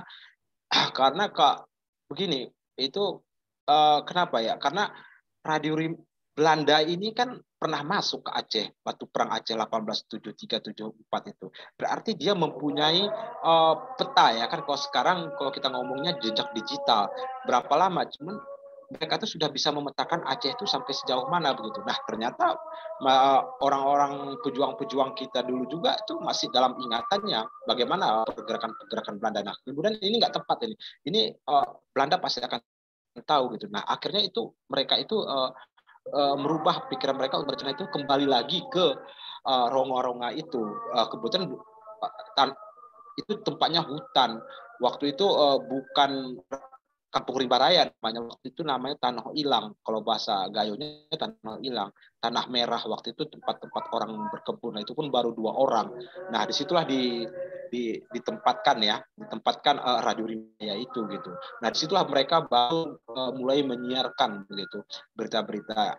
Speaker 1: karena kak begini itu uh, kenapa ya? Karena Radio Rim Belanda ini kan pernah masuk ke Aceh, waktu Perang Aceh delapan belas tujuh puluh tiga tujuh puluh empat itu. Berarti dia mempunyai uh, peta ya kan. Kalau sekarang kalau kita ngomongnya jejak digital, berapa lama? Cuman mereka itu sudah bisa memetakan Aceh itu sampai sejauh mana begitu. Nah ternyata orang-orang pejuang-pejuang kita dulu juga itu masih dalam ingatannya bagaimana pergerakan-pergerakan Belanda. Nah kemudian ini nggak tepat ini. Ini uh, Belanda pasti akan tahu gitu. Nah akhirnya itu mereka itu uh, uh, merubah pikiran mereka untuk berencana itu kembali lagi ke uh, ronga-ronga itu. Uh, kebetulan uh, itu tempatnya hutan. Waktu itu uh, bukan Kampung Rimba Raya namanya, waktu itu namanya Tanah Ilang, kalau bahasa Gayonya Tanah Ilang, Tanah Merah waktu itu tempat-tempat orang berkebun. Nah itu pun baru dua orang. Nah disitulah di, di ditempatkan ya, ditempatkan uh, Radio Rimba itu gitu. Nah disitulah mereka baru uh, mulai menyiarkan begitu berita-berita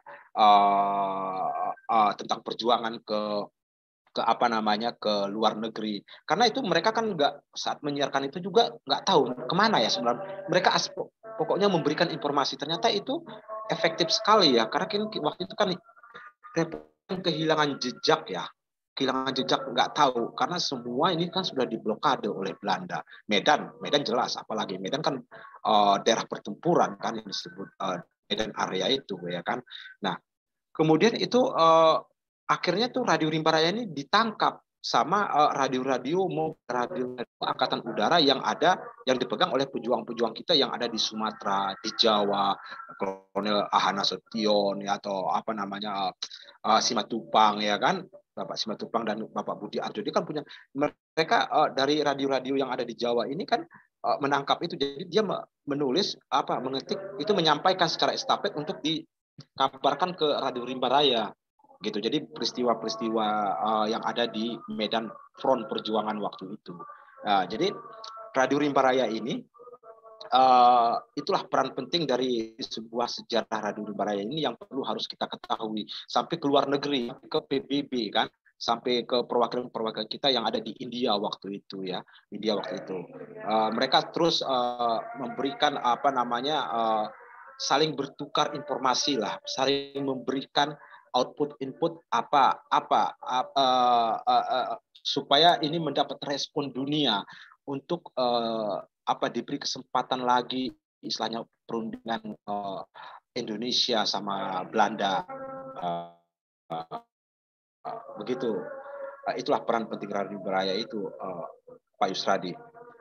Speaker 1: uh, uh, tentang perjuangan ke ke apa namanya ke luar negeri, karena itu mereka kan nggak, saat menyiarkan itu juga nggak tahu kemana ya sebenarnya mereka as, pokoknya memberikan informasi. Ternyata itu efektif sekali ya, karena kan waktu itu kan kehilangan jejak ya, kehilangan jejak nggak tahu, karena semua ini kan sudah diblokade oleh Belanda. Medan Medan jelas, apalagi Medan kan uh, daerah pertempuran kan yang disebut uh, Medan area itu ya kan. Nah kemudian itu uh, akhirnya tuh Radio Rimba Raya ini ditangkap sama uh, radio-radio mau radio angkatan udara yang ada, yang dipegang oleh pejuang-pejuang kita yang ada di Sumatera, di Jawa, Kolonel Ahana Sution ya, atau apa namanya uh, Simatupang ya kan, Bapak Simatupang dan Bapak Budi Arjo. Dia kan punya, mereka uh, dari radio-radio yang ada di Jawa ini kan uh, menangkap itu, jadi dia menulis apa, mengetik itu, menyampaikan secara estafet untuk dikabarkan ke Radio Rimba Raya gitu. Jadi peristiwa-peristiwa uh, yang ada di medan front perjuangan waktu itu. Nah, jadi Radio Rimba Raya ini uh, itulah peran penting dari sebuah sejarah Radio Rimba Raya ini yang perlu harus kita ketahui sampai ke luar negeri, ke P B B kan, sampai ke perwakilan-perwakilan kita yang ada di India waktu itu ya, India waktu itu. Uh, mereka terus uh, memberikan apa namanya uh, saling bertukar informasi lah, saling memberikan output input apa apa uh, uh, uh, supaya ini mendapat respon dunia untuk uh, apa diberi kesempatan lagi istilahnya perundingan uh, Indonesia sama Belanda uh, uh, uh, begitu. Uh, itulah peran penting Radio Raya itu, uh, Pak Yusradi.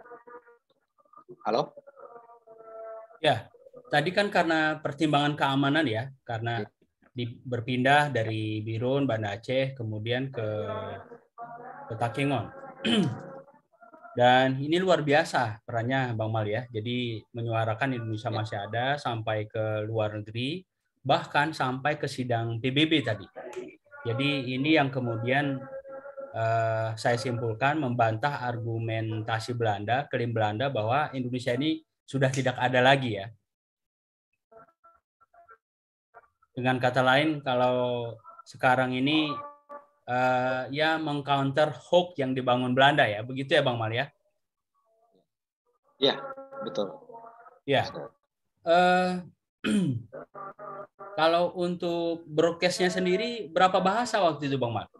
Speaker 1: Halo?
Speaker 2: Ya, tadi kan karena pertimbangan keamanan ya, karena di, berpindah dari Birun, Banda Aceh, kemudian ke, ke Takengon. Dan ini luar biasa perannya Bang Mal ya. Jadi menyuarakan Indonesia masih ada sampai ke luar negeri, bahkan sampai ke sidang P B B tadi. Jadi ini yang kemudian eh, saya simpulkan membantah argumentasi Belanda, klaim Belanda bahwa Indonesia ini sudah tidak ada lagi ya. Dengan kata lain, kalau sekarang ini uh, ya mengcounter hoax yang dibangun Belanda ya, begitu ya Bang Mal ya?
Speaker 1: Iya, betul.
Speaker 2: Ya. Uh, kalau untuk broadcast-nya sendiri, berapa bahasa waktu itu Bang Mal?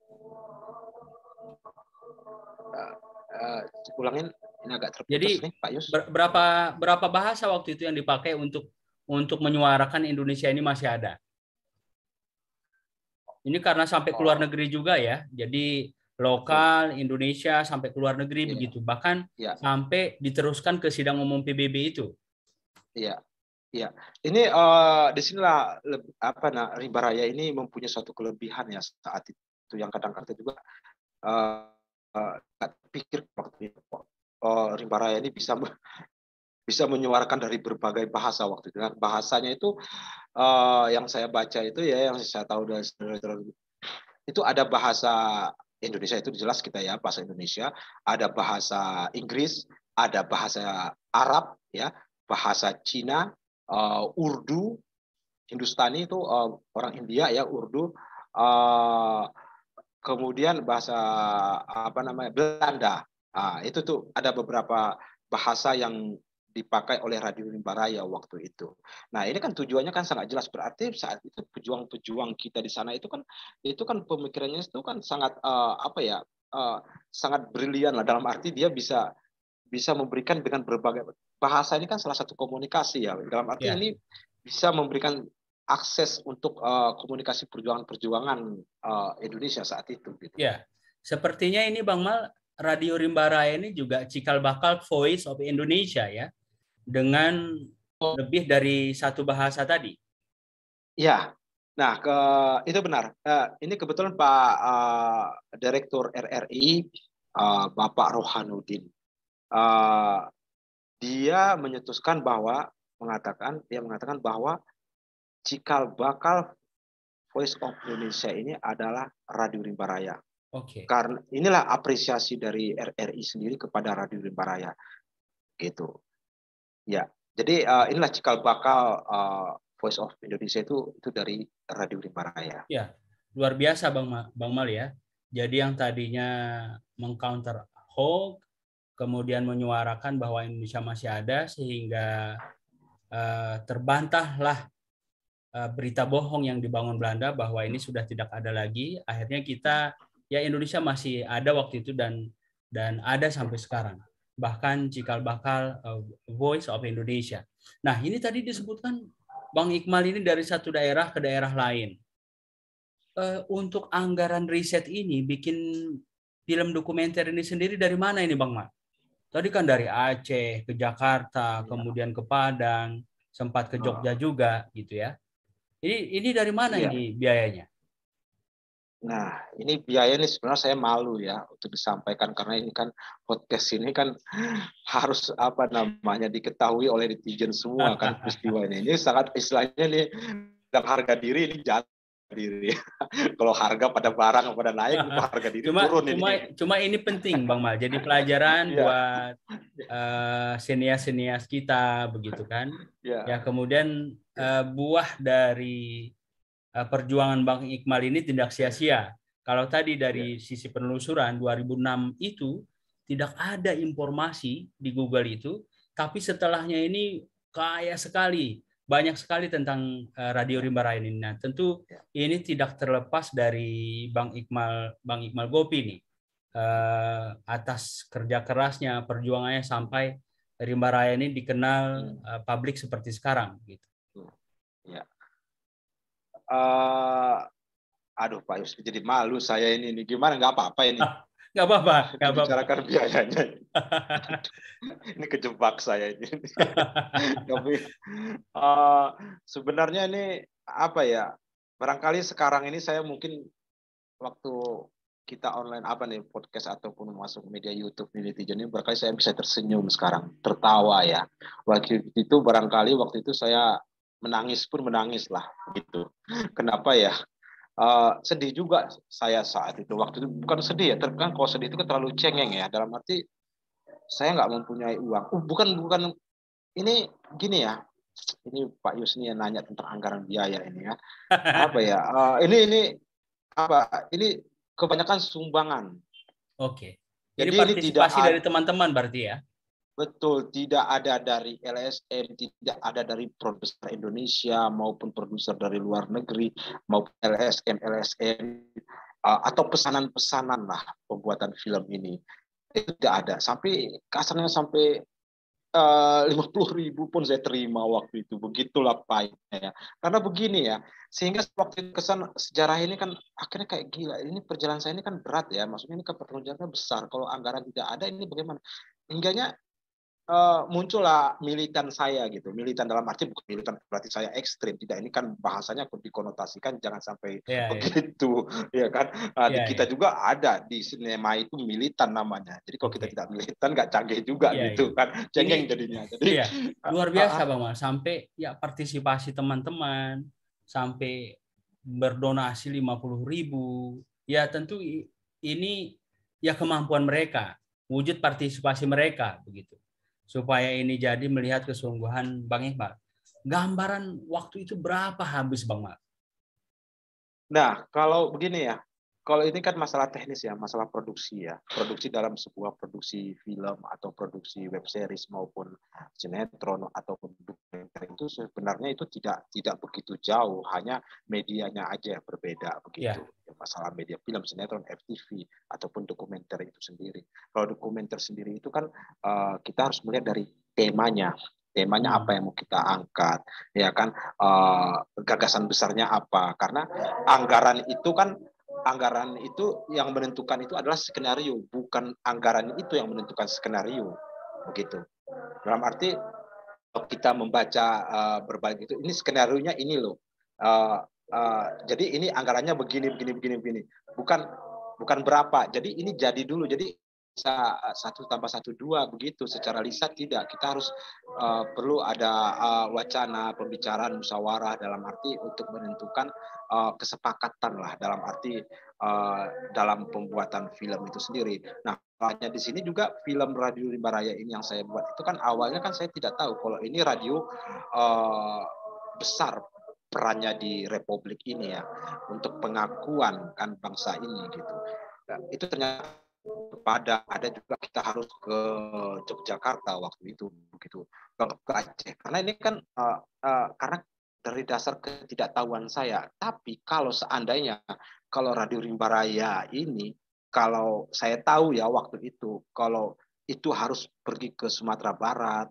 Speaker 1: Uh, uh, ulangin, ini agak terputus.
Speaker 2: Jadi
Speaker 1: nih Pak Yus.
Speaker 2: Berapa berapa bahasa waktu itu yang dipakai untuk untuk menyuarakan Indonesia ini masih ada? Ini karena sampai ke luar negeri juga ya. Jadi lokal Indonesia sampai ke luar negeri ya, begitu. Bahkan ya, sampai diteruskan ke sidang umum P B B itu.
Speaker 1: Iya. Iya. Ini uh, di sinilah apa nah Rimba Raya ini mempunyai suatu kelebihan ya saat itu yang kadang-kadang juga uh, uh, pikir waktu itu uh, Rimba Raya ini bisa bisa menyuarakan dari berbagai bahasa waktu itu. Nah, bahasanya itu uh, yang saya baca itu ya, yang saya tahu dari itu ada bahasa Indonesia, itu jelas kita ya, bahasa Indonesia, ada bahasa Inggris, ada bahasa Arab ya, bahasa Cina, uh, Urdu, Hindustani itu uh, orang India ya, Urdu, uh, kemudian bahasa apa namanya Belanda. Nah, itu tuh ada beberapa bahasa yang dipakai oleh Radio Rimba Raya waktu itu. Nah, ini kan tujuannya kan sangat jelas, berarti saat itu pejuang-pejuang kita di sana itu kan itu kan pemikirannya itu kan sangat uh, apa ya? Uh, sangat brilian lah, dalam arti dia bisa bisa memberikan dengan berbagai bahasa. Ini kan salah satu komunikasi ya. Dalam arti yeah. ini bisa memberikan akses untuk uh, komunikasi perjuangan-perjuangan uh, Indonesia saat itu. Gitu.
Speaker 2: Ya, sepertinya ini Bang Mal, Radio Rimba Raya ini juga cikal bakal Voice of Indonesia ya, dengan lebih dari satu bahasa tadi.
Speaker 1: Ya, nah ke, itu benar. Uh, ini kebetulan Pak uh, Direktur R R I, uh, Bapak Rohanuddin, uh, dia menyetuskan bahwa mengatakan dia mengatakan bahwa cikal bakal Voice of Indonesia ini adalah Radio Rimba Raya.
Speaker 2: Oke.
Speaker 1: Karena inilah apresiasi dari R R I sendiri kepada Radio Rimba Raya, gitu. Ya, jadi uh, inilah cikal bakal uh, Voice of Indonesia itu itu dari Radio Rimba Raya.
Speaker 2: Ya, luar biasa Bang Ma, Bang Mal ya. Jadi yang tadinya mengcounter hoax, kemudian menyuarakan bahwa Indonesia masih ada, sehingga uh, terbantahlah uh, berita bohong yang dibangun Belanda bahwa ini sudah tidak ada lagi. Akhirnya kita, ya Indonesia masih ada waktu itu dan dan ada sampai sekarang. Bahkan cikal bakal uh, Voice of Indonesia. Nah, ini tadi disebutkan Bang Iqmal ini dari satu daerah ke daerah lain. Uh, untuk anggaran riset ini, bikin film dokumenter ini sendiri dari mana ini Bang Mat? Tadi kan dari Aceh ke Jakarta, ya. Kemudian ke Padang, sempat ke Jogja juga, gitu ya. Ini ini dari mana ya. Ini biayanya?
Speaker 1: Nah, ini biaya ini sebenarnya saya malu ya untuk disampaikan karena ini kan podcast ini kan harus apa namanya diketahui oleh netizen semua kan peristiwa ini. Ini sangat istilahnya nih dalam harga diri ini jatuh diri. Kalau harga pada barang pada naik, harga diri
Speaker 2: cuma,
Speaker 1: turun
Speaker 2: cuma,
Speaker 1: ini.
Speaker 2: Cuma ini penting Bang Mal. Jadi pelajaran buat uh, senias-senias kita begitu kan. Ya, ya kemudian uh, buah dari uh, perjuangan Bang Iqmal ini tidak sia-sia. Kalau tadi dari sisi penelusuran dua ribu enam itu tidak ada informasi di Google itu, tapi setelahnya ini kaya sekali. Banyak sekali tentang Radio Rimba Raya ini. Nah, tentu ini tidak terlepas dari Bang Iqmal, Bang Iqmal Gopi nih, uh, atas kerja kerasnya, perjuangannya sampai Rimba Raya ini dikenal uh, publik seperti sekarang. Gitu.
Speaker 1: Ya. Uh, aduh Pak Yus, jadi malu saya ini. ini. Gimana? Nggak apa-apa ini.
Speaker 2: Nggak apa-apa. Nggak
Speaker 1: dibicarakan apa-apa. Biayanya. Ini kejebak saya ini. Tapi uh, sebenarnya ini apa ya? Barangkali sekarang ini saya mungkin waktu kita online apa nih podcast ataupun masuk media YouTube netizen ini barangkali saya bisa tersenyum sekarang, tertawa ya. Waktu itu barangkali waktu itu saya menangis pun menangis lah gitu. Kenapa ya? Uh, sedih juga saya saat itu. Waktu itu bukan sedih ya, terkadang kalau sedih itu kan terlalu cengeng ya. Dalam arti saya nggak mempunyai uang. Uh, bukan bukan ini gini ya. Ini Pak Yusni yang nanya tentang anggaran biaya ini ya. Apa ya? Uh, ini ini apa? Ini kebanyakan sumbangan.
Speaker 2: Oke. Jadi ini partisipasi
Speaker 1: tidak
Speaker 2: dari teman-teman berarti ya?
Speaker 1: Betul, tidak ada dari L S M, tidak ada dari produser Indonesia maupun produser dari luar negeri maupun L S M L S M uh, atau pesanan-pesanan lah pembuatan film ini. Itu tidak ada. Sampai kasarnya sampai uh, lima puluh ribu pun saya terima waktu itu. Begitulah pahitnya ya. Karena begini ya, sehingga waktu kesan sejarah ini kan akhirnya kayak gila. Ini perjalanan saya ini kan berat ya. Maksudnya ini kan perjalanannya besar. Kalau anggaran tidak ada ini bagaimana? Hingganya Uh, muncullah militan saya gitu. Militan dalam arti bukan militan berarti saya ekstrim, tidak. Ini kan bahasanya dikonotasikan jangan sampai yeah, begitu yeah. ya kan. Uh, yeah, kita yeah. juga ada di sinema itu militan namanya. Jadi kalau okay. kita tidak militan nggak canggih juga yeah, gitu yeah. kan. Cengeng ini, jadinya. Jadi
Speaker 2: yeah. luar biasa uh, Bang Mal. Sampai ya partisipasi teman-teman sampai berdonasi lima puluh ribu. Ya tentu ini ya kemampuan mereka, wujud partisipasi mereka begitu. Supaya ini jadi melihat kesungguhan Bang Iqmal. Gambaran waktu itu berapa habis Bang Iqmal?
Speaker 1: Nah, kalau begini ya, kalau ini kan masalah teknis ya, masalah produksi ya. Produksi dalam sebuah produksi film atau produksi web series maupun sinetron ataupun dokumenter itu sebenarnya itu tidak tidak begitu jauh, hanya medianya aja yang berbeda begitu. Yeah. Masalah media film, sinetron, F T V ataupun dokumenter itu sendiri. Kalau dokumenter sendiri itu kan uh, kita harus melihat dari temanya. temanya apa yang mau kita angkat, ya kan, uh, gagasan besarnya apa, karena anggaran itu kan anggaran itu yang menentukan itu adalah skenario, bukan anggaran itu yang menentukan skenario, begitu. Dalam arti kalau kita membaca uh, berbagai itu, ini skenario-nya ini loh, uh, uh, jadi ini anggarannya begini begini begini begini, bukan bukan berapa, jadi ini jadi dulu, jadi satu tambah satu dua begitu secara lisan tidak, kita harus uh, perlu ada uh, wacana pembicaraan musyawarah dalam arti untuk menentukan uh, kesepakatan lah dalam arti uh, dalam pembuatan film itu sendiri. Nah, hanya di sini juga film Radio Rimba Raya ini yang saya buat itu kan awalnya kan saya tidak tahu kalau ini radio uh, besar perannya di Republik ini ya untuk pengakuan kan bangsa ini gitu. Dan itu ternyata pada ada juga kita harus ke Yogyakarta waktu itu begitu ke, ke Aceh karena ini kan uh, uh, karena dari dasar ketidaktahuan saya. Tapi kalau seandainya kalau Radio Rimba Raya ini kalau saya tahu ya waktu itu kalau itu harus pergi ke Sumatera Barat,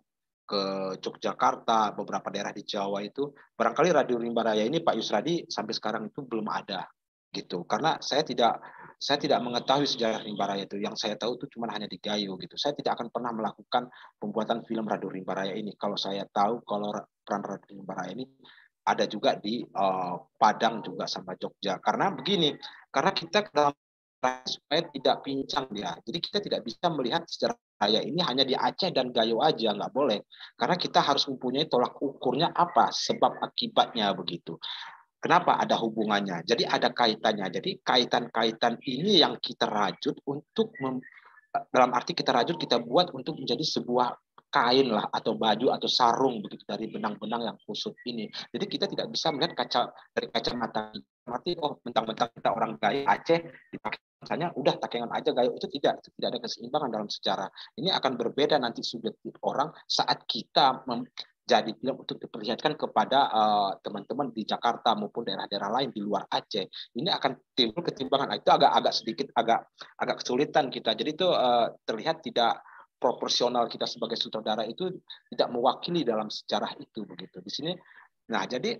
Speaker 1: ke Yogyakarta, beberapa daerah di Jawa itu barangkali Radio Rimba Raya ini Pak Yusradi sampai sekarang itu belum ada gitu karena saya tidak saya tidak mengetahui sejarah Rimba Raya itu. Yang saya tahu itu cuma hanya di Gayo gitu. Saya tidak akan pernah melakukan pembuatan film Radio Rimba Raya ini kalau saya tahu kalau peran Radio Rimba Raya ini ada juga di uh, Padang juga sama Jogja. Karena begini, karena kita dalam supaya tidak pincang dia. Jadi kita tidak bisa melihat sejarah raya ini hanya di Aceh dan Gayo aja, nggak boleh. Karena kita harus mempunyai tolak ukurnya apa, sebab akibatnya begitu. Kenapa ada hubungannya? Jadi ada kaitannya. Jadi kaitan-kaitan ini yang kita rajut untuk mem, dalam arti kita rajut kita buat untuk menjadi sebuah kain lah atau baju atau sarung begitu dari benang-benang yang kusut ini. Jadi kita tidak bisa melihat kaca dari kacamata arti oh mentang-mentang kita orang Gayo Aceh dipakai misalnya udah takengan aja Gayo itu tidak itu tidak ada keseimbangan dalam sejarah. Ini akan berbeda nanti subjektif orang saat kita mem, jadi film untuk diperlihatkan kepada uh, teman-teman di Jakarta maupun daerah-daerah lain di luar Aceh. Ini akan timbul ketimbangan. Itu agak-agak sedikit agak agak kesulitan kita. Jadi itu uh, terlihat tidak proporsional kita sebagai sutradara itu tidak mewakili dalam sejarah itu begitu. Di sini, nah jadi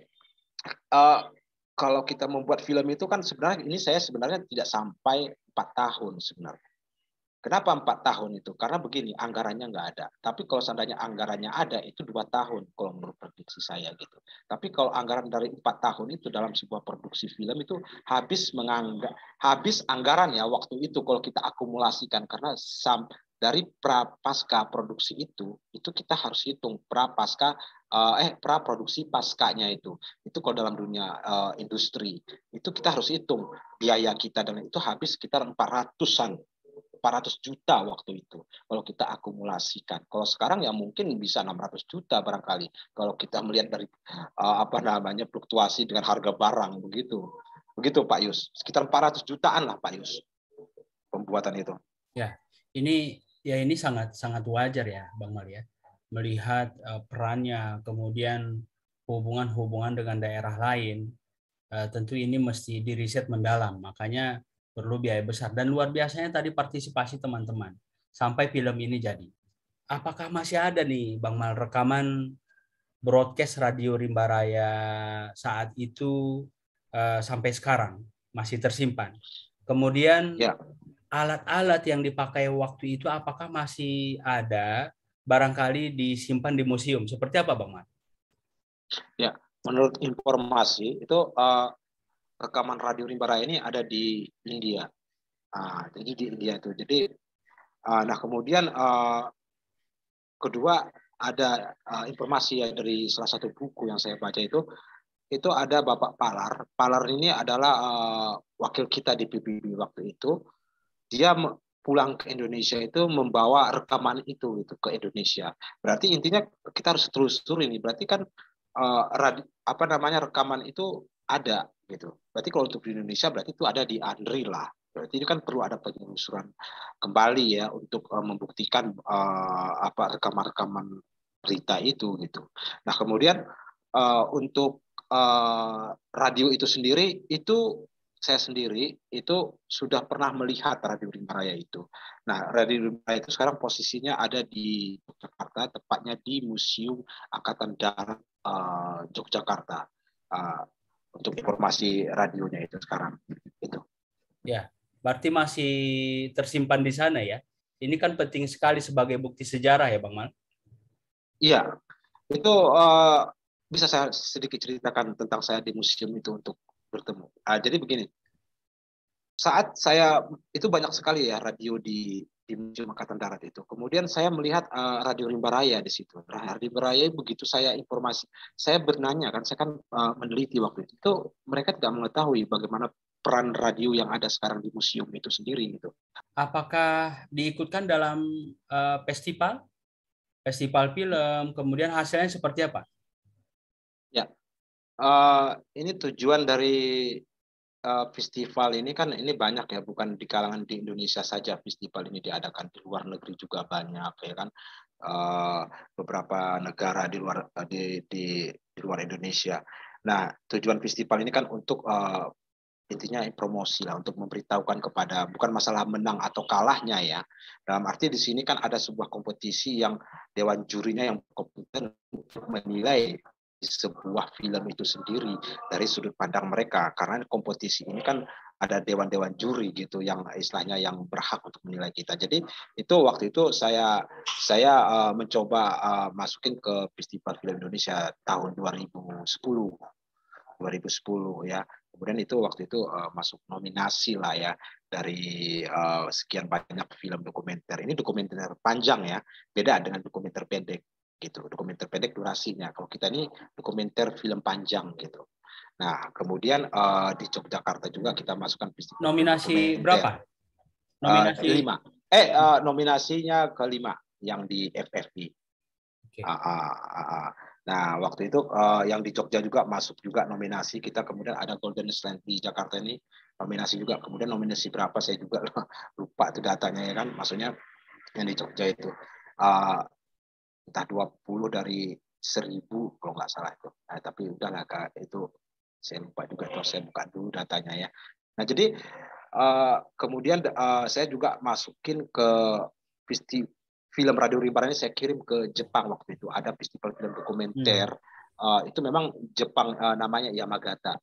Speaker 1: uh, kalau kita membuat film itu kan sebenarnya ini saya sebenarnya tidak sampai empat tahun sebenarnya. Kenapa empat tahun itu? Karena begini, anggarannya nggak ada. Tapi kalau seandainya anggarannya ada, itu dua tahun kalau menurut prediksi saya gitu. Tapi kalau anggaran dari empat tahun itu dalam sebuah produksi film itu habis menganggap habis anggaran ya waktu itu kalau kita akumulasikan karena sam, dari pra pasca produksi itu itu kita harus hitung pra pasca uh, eh pra produksi paskanya itu itu kalau dalam dunia uh, industri itu kita harus hitung biaya kita dan itu habis sekitar empat ratusan empat ratus juta waktu itu kalau kita akumulasikan. Kalau sekarang ya mungkin bisa enam ratus juta barangkali kalau kita melihat dari uh, apa namanya fluktuasi dengan harga barang begitu. Begitu Pak Yus. Sekitar empat ratus jutaan lah Pak Yus pembuatan itu.
Speaker 2: Ya, ini ya ini sangat sangat wajar ya Bang Mal ya. Melihat uh, perannya kemudian hubungan-hubungan dengan daerah lain uh, tentu ini mesti diriset mendalam. Makanya perlu biaya besar dan luar biasanya tadi partisipasi teman-teman sampai film ini jadi. Apakah masih ada nih Bang Mal rekaman broadcast Radio Rimba Raya saat itu uh, sampai sekarang masih tersimpan? Kemudian ya. Alat-alat yang dipakai waktu itu apakah masih ada barangkali disimpan di museum? Seperti apa Bang Mat?
Speaker 1: Ya, menurut informasi itu uh, rekaman Radio Rimba Raya ini ada di India. Uh, jadi di India itu. Jadi, uh, nah kemudian uh, kedua ada uh, informasi ya dari salah satu buku yang saya baca itu, itu ada Bapak Palar. Palar ini adalah uh, wakil kita di P B B waktu itu. Dia pulang ke Indonesia itu membawa rekaman itu itu ke Indonesia. Berarti intinya kita harus telusuri ini. Berarti kan uh, radi, apa namanya rekaman itu ada gitu. Berarti kalau untuk di Indonesia berarti itu ada di Andri lah. Berarti ini kan perlu ada penelusuran kembali ya untuk uh, membuktikan uh, apa rekaman-rekaman berita itu gitu. Nah kemudian uh, untuk uh, radio itu sendiri itu saya sendiri itu sudah pernah melihat Radio Rimba Raya itu. Nah, Radio Rimba Raya itu sekarang posisinya ada di Yogyakarta, tepatnya di Museum Angkatan Darat uh, Yogyakarta. Uh, untuk informasi radionya itu sekarang. Itu.
Speaker 2: Ya, berarti masih tersimpan di sana ya. Ini kan penting sekali sebagai bukti sejarah ya, Bang Mal.
Speaker 1: Iya, itu uh, bisa saya sedikit ceritakan tentang saya di museum itu untuk bertemu. Uh, jadi begini, saat saya itu banyak sekali ya radio di di Museum Angkatan Darat itu. Kemudian saya melihat uh, Radio Rimba Raya di situ. Radio Rimba Raya begitu saya informasi, saya bertanya kan, saya kan uh, meneliti waktu itu. Itu mereka tidak mengetahui bagaimana peran radio yang ada sekarang di museum itu sendiri gitu.
Speaker 2: Apakah diikutkan dalam uh, festival, festival film, kemudian hasilnya seperti apa?
Speaker 1: Ya, uh, ini tujuan dari uh, festival ini kan ini banyak ya, bukan di kalangan di Indonesia saja festival ini diadakan, di luar negeri juga banyak ya kan. Uh, beberapa negara di luar di, di di luar Indonesia. Nah, tujuan festival ini kan untuk uh, intinya promosi lah, untuk memberitahukan kepada, bukan masalah menang atau kalahnya ya. Dalam arti di sini kan ada sebuah kompetisi yang dewan jurinya yang kompeten untuk menilai sebuah film itu sendiri dari sudut pandang mereka, karena kompetisi ini kan ada dewan-dewan juri gitu yang istilahnya yang berhak untuk menilai kita. Jadi itu waktu itu saya saya uh, mencoba uh, masukin ke Festival Film Indonesia tahun dua ribu sepuluh ya. Kemudian itu waktu itu uh, masuk nominasi lah ya dari uh, sekian banyak film dokumenter. Ini dokumenter panjang ya, beda dengan dokumenter pendek gitu. Dokumenter pendek durasinya. Kalau kita ini dokumenter film panjang gitu. Nah, kemudian uh, di Yogyakarta juga kita masukkan festival
Speaker 2: nominasi berapa?
Speaker 1: Nominasi uh, lima. Eh uh, nominasinya kelima yang di F F I. Okay. Uh, uh, uh, uh. Nah, waktu itu uh, yang di Jogja juga masuk juga nominasi kita. Kemudian ada Golden Slant di Jakarta ini nominasi juga. Kemudian nominasi berapa saya juga lupa itu datanya ya kan. Maksudnya yang di Jogja itu uh, entah dua puluh dari seribu kalau nggak salah itu. Nah, tapi udahlah Kak, itu saya lupa juga tuh, saya buka dulu datanya ya. Nah, jadi uh, kemudian uh, saya juga masukin ke festival film Radio Rimba ini, saya kirim ke Jepang waktu itu. Ada festival film dokumenter. Hmm. Uh, itu memang Jepang, uh, namanya Yamagata.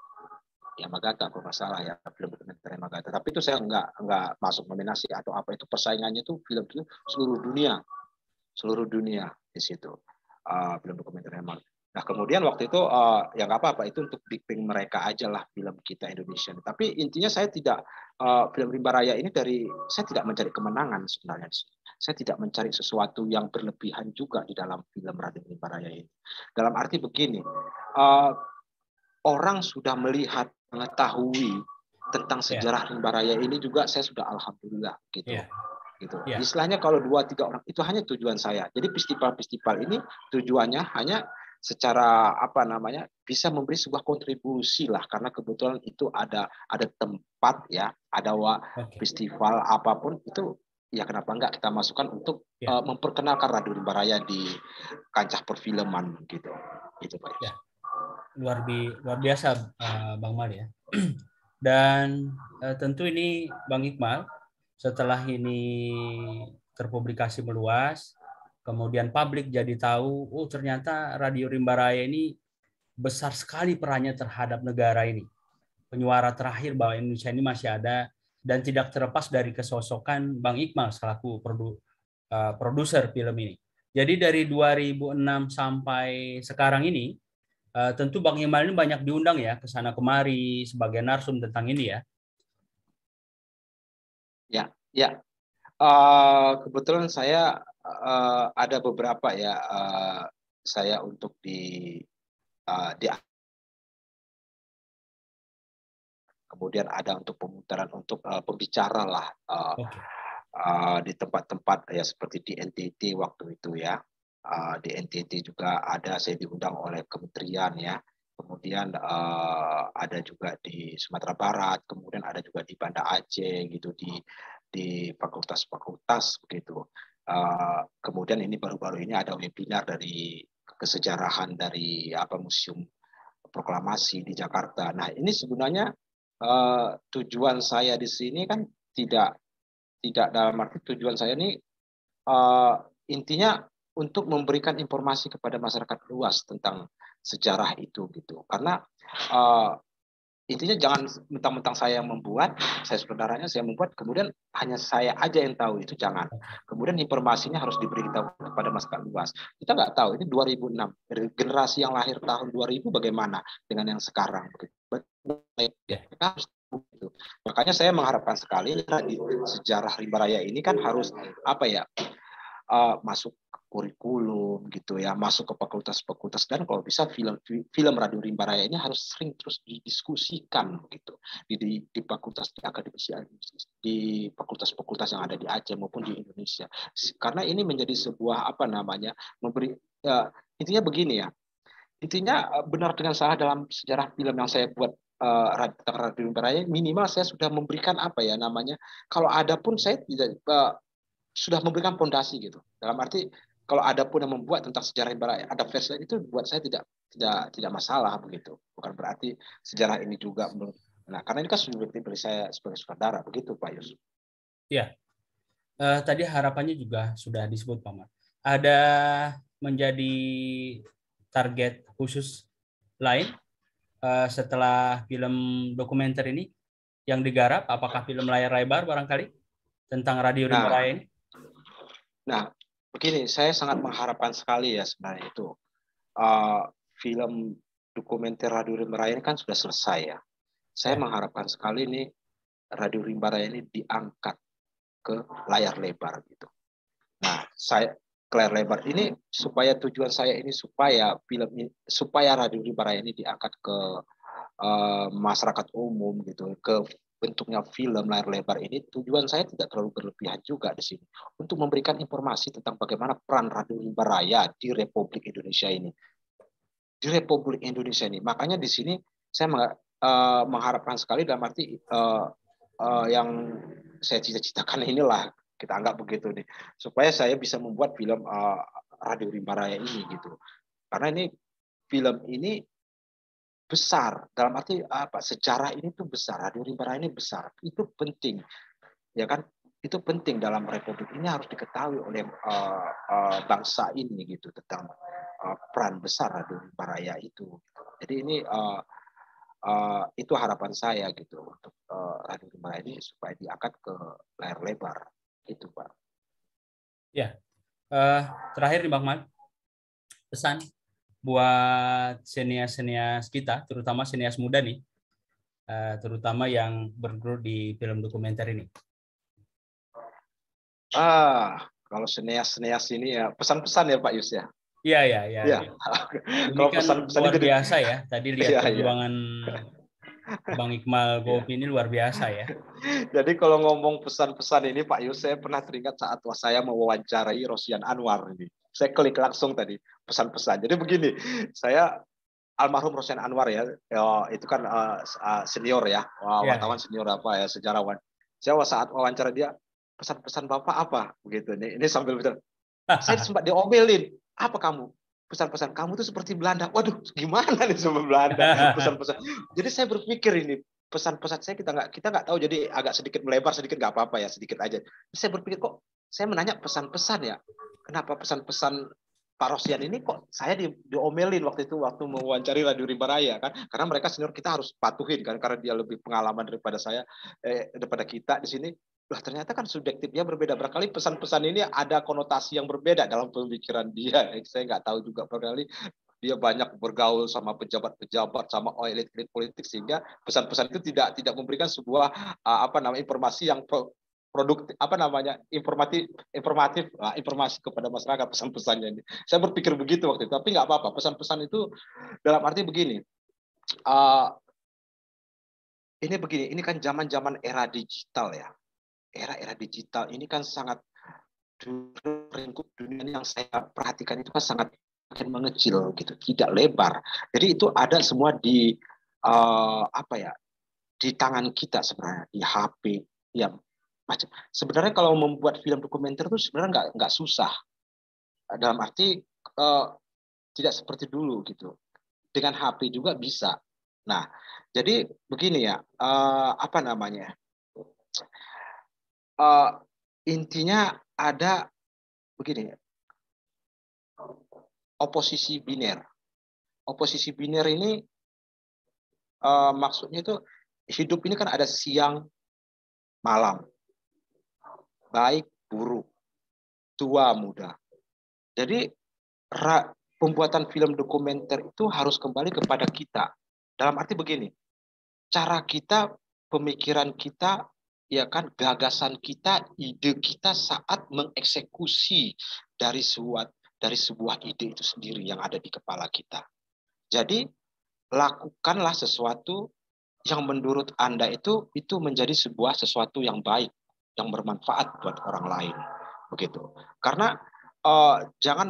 Speaker 1: Yamagata kalau nggak salah ya, film dokumenter Yamagata. Tapi itu saya nggak nggak masuk nominasi atau apa, itu persaingannya itu film itu seluruh dunia. Seluruh dunia di situ. Uh, film dokumenter Yamagata. Nah, kemudian waktu itu uh, ya nggak apa-apa, itu untuk bikin mereka aja lah film kita Indonesia. Tapi intinya saya tidak, uh, film Rimba Raya ini dari, saya tidak mencari kemenangan sebenarnya. Saya tidak mencari sesuatu yang berlebihan juga di dalam film Radio Rimba Raya ini. Dalam arti begini, uh, orang sudah melihat, mengetahui tentang sejarah yeah. Rimba Raya ini juga saya sudah alhamdulillah gitu. Yeah. Gitu. Yeah. Istilahnya kalau dua tiga orang itu hanya tujuan saya. Jadi festival-festival ini tujuannya hanya secara apa namanya bisa memberi sebuah kontribusi lah, karena kebetulan itu ada ada tempat ya, ada wa, okay. festival apapun itu ya, kenapa enggak kita masukkan untuk yeah. uh, memperkenalkan Radio Rimba Raya di kancah perfilman gitu. Itu Pak.
Speaker 2: Ya. Luar, bi luar biasa uh, Bang Mal ya. Dan uh, tentu ini Bang Iqbal, setelah ini terpublikasi meluas, kemudian publik jadi tahu, oh ternyata Radio Rimba Raya ini besar sekali perannya terhadap negara ini. Penyuara terakhir bahwa Indonesia ini masih ada, dan tidak terlepas dari kesosokan Bang Iqbal selaku produ, uh, produser film ini. Jadi dari dua ribu enam sampai sekarang ini, uh, tentu Bang Iqbal ini banyak diundang ya ke sana kemari sebagai narsum tentang ini ya.
Speaker 1: Ya, ya. Uh, kebetulan saya uh, ada beberapa ya, uh, saya untuk di uh, di kemudian ada untuk pemutaran untuk uh, pembicara lah uh, okay. uh, di tempat-tempat ya seperti di N T T waktu itu ya, uh, di N T T juga ada, saya diundang oleh kementerian ya, kemudian uh, ada juga di Sumatera Barat, kemudian ada juga di Banda Aceh gitu, di di fakultas-fakultas begitu. Uh, kemudian ini baru-baru ini ada webinar dari kesejarahan dari apa Museum Proklamasi di Jakarta. Nah, ini sebenarnya uh, tujuan saya di sini kan tidak tidak dalam arti tujuan saya ini uh, intinya untuk memberikan informasi kepada masyarakat luas tentang sejarah itu gitu. Karena uh, intinya jangan mentang-mentang saya yang membuat, saya saudaranya saya membuat, kemudian hanya saya aja yang tahu, itu jangan. Kemudian informasinya harus diberitahu kepada masyarakat luas. Kita nggak tahu ini dua ribu enam, generasi yang lahir tahun dua ribu bagaimana dengan yang sekarang. Kita harus tahu. Makanya saya mengharapkan sekali di sejarah Rimba Raya ini kan harus apa ya uh, masuk kurikulum gitu ya, masuk ke fakultas-fakultas, dan kalau bisa film film Radio Rimba Raya ini harus sering terus didiskusikan gitu di di, di fakultas di akademisi di fakultas-fakultas yang ada di Aceh maupun di Indonesia, karena ini menjadi sebuah apa namanya memberi ya, intinya begini ya, intinya benar dengan salah dalam sejarah film yang saya buat uh, Radio Rimba Raya, minimal saya sudah memberikan apa ya namanya, kalau ada pun saya tidak uh, sudah memberikan fondasi gitu, dalam arti kalau ada pun yang membuat tentang sejarah Rimba Raya, ada versi itu buat saya tidak tidak tidak masalah begitu. Bukan berarti sejarah ini juga menurut, nah karena ini kan subjektif dari saya sebagai saudara begitu Pak Yus.
Speaker 2: Ya, eh, tadi harapannya juga sudah disebut Pak Mar. Ada menjadi target khusus lain eh, setelah film dokumenter ini yang digarap? Apakah film layar lebar barangkali tentang Radio Rimba Raya ini?
Speaker 1: Nah, begini, saya sangat mengharapkan sekali ya sebenarnya itu. Uh, film dokumenter Radio Rimba Raya ini kan sudah selesai ya. Saya ya. mengharapkan sekali nih Radio Rimba Raya ini diangkat ke layar lebar gitu. Nah, saya ke layar lebar ini supaya tujuan saya ini supaya film ini, supaya Radio Rimba Raya ini diangkat ke uh, masyarakat umum gitu, ke bentuknya film layar lebar ini, tujuan saya tidak terlalu berlebihan juga di sini untuk memberikan informasi tentang bagaimana peran Radio Rimba Raya di Republik Indonesia ini. Di Republik Indonesia ini. Makanya di sini saya uh, mengharapkan sekali dalam arti uh, uh, yang saya cita-citakan inilah, kita anggap begitu nih, supaya saya bisa membuat film uh, Radio Rimba Raya ini gitu. Karena ini film ini besar, dalam arti apa, sejarah ini tuh besar, Radio Rimba Raya ini besar, itu penting ya kan, itu penting dalam republik ini, harus diketahui oleh uh, uh, bangsa ini gitu tentang uh, peran besar Radio Rimba Raya itu. Jadi ini uh, uh, itu harapan saya gitu untuk uh, Radio Rimba Raya ini supaya diangkat ke layar lebar itu Pak.
Speaker 2: Ya, uh, terakhir nih Bang Man, pesan buat senias-senias kita, terutama senias muda nih, uh, terutama yang bergerak di film dokumenter ini.
Speaker 1: Ah, kalau senias-senias ini ya pesan-pesan ya Pak Yus ya.
Speaker 2: Iya, iya, iya.
Speaker 1: Ya.
Speaker 2: Ini kalau kan pesan-pesan luar jadi... biasa ya. Tadi lihat ya, perjuangan ya. Bang Iqmal Gopi ya. Ini luar biasa ya.
Speaker 1: Jadi kalau ngomong pesan-pesan ini Pak Yus, saya pernah teringat saat saya mewawancarai Rosian Anwar ini. Saya klik langsung tadi pesan-pesan. Jadi begini, saya almarhum Rosian Anwar ya, itu kan uh, senior ya, wartawan ya, ya. Senior apa ya, sejarawan. Saya saat wawancara dia, pesan-pesan Bapak apa begitu. Ini, ini sambil bicara, saya sempat diomelin, apa kamu? Pesan-pesan kamu tuh seperti Belanda. Waduh, gimana nih sama Belanda pesan-pesan. Jadi saya berpikir ini pesan-pesan saya kita nggak kita nggak tahu, jadi agak sedikit melebar sedikit, nggak apa-apa ya, sedikit aja. Saya berpikir kok saya menanya pesan-pesan ya, kenapa pesan-pesan Pak Rosian ini kok saya di, diomelin waktu itu waktu mewawancari Radio Rimba Raya kan, karena mereka senior, kita harus patuhin kan karena dia lebih pengalaman daripada saya eh, daripada kita di sini. Lah ternyata kan subjektifnya berbeda, barangkali pesan-pesan ini ada konotasi yang berbeda dalam pemikiran dia. Saya nggak tahu juga, barangkali dia banyak bergaul sama pejabat-pejabat, sama elit-elit politik, sehingga pesan-pesan itu tidak tidak memberikan sebuah uh, apa namanya informasi yang pro, produktif, apa namanya informatif informatif uh, informasi kepada masyarakat pesan-pesannya ini. Saya berpikir begitu waktu itu, tapi nggak apa-apa. Pesan-pesan itu dalam arti begini. Uh, ini begini, ini kan zaman-zaman era digital ya. Era-era digital ini kan sangat, lingkup dunia yang saya perhatikan itu kan sangat makin mengecil gitu, tidak lebar. Jadi itu ada semua di uh, apa ya, di tangan kita sebenarnya, di H P ya macam. Sebenarnya kalau membuat film dokumenter itu sebenarnya nggak nggak susah. Dalam arti uh, tidak seperti dulu gitu. Dengan H P juga bisa. Nah, jadi begini ya, uh, apa namanya? Uh, intinya ada begini, oposisi biner. Oposisi biner ini uh, maksudnya itu hidup ini kan ada siang, malam, baik, buruk, tua, muda. Jadi pembuatan film dokumenter itu harus kembali kepada kita. Dalam arti begini, cara kita, pemikiran kita, ya kan, gagasan kita, ide kita saat mengeksekusi dari sebuah dari sebuah ide itu sendiri yang ada di kepala kita. Jadi lakukanlah sesuatu yang menurut Anda itu itu menjadi sebuah sesuatu yang baik, yang bermanfaat buat orang lain, begitu. Karena uh, jangan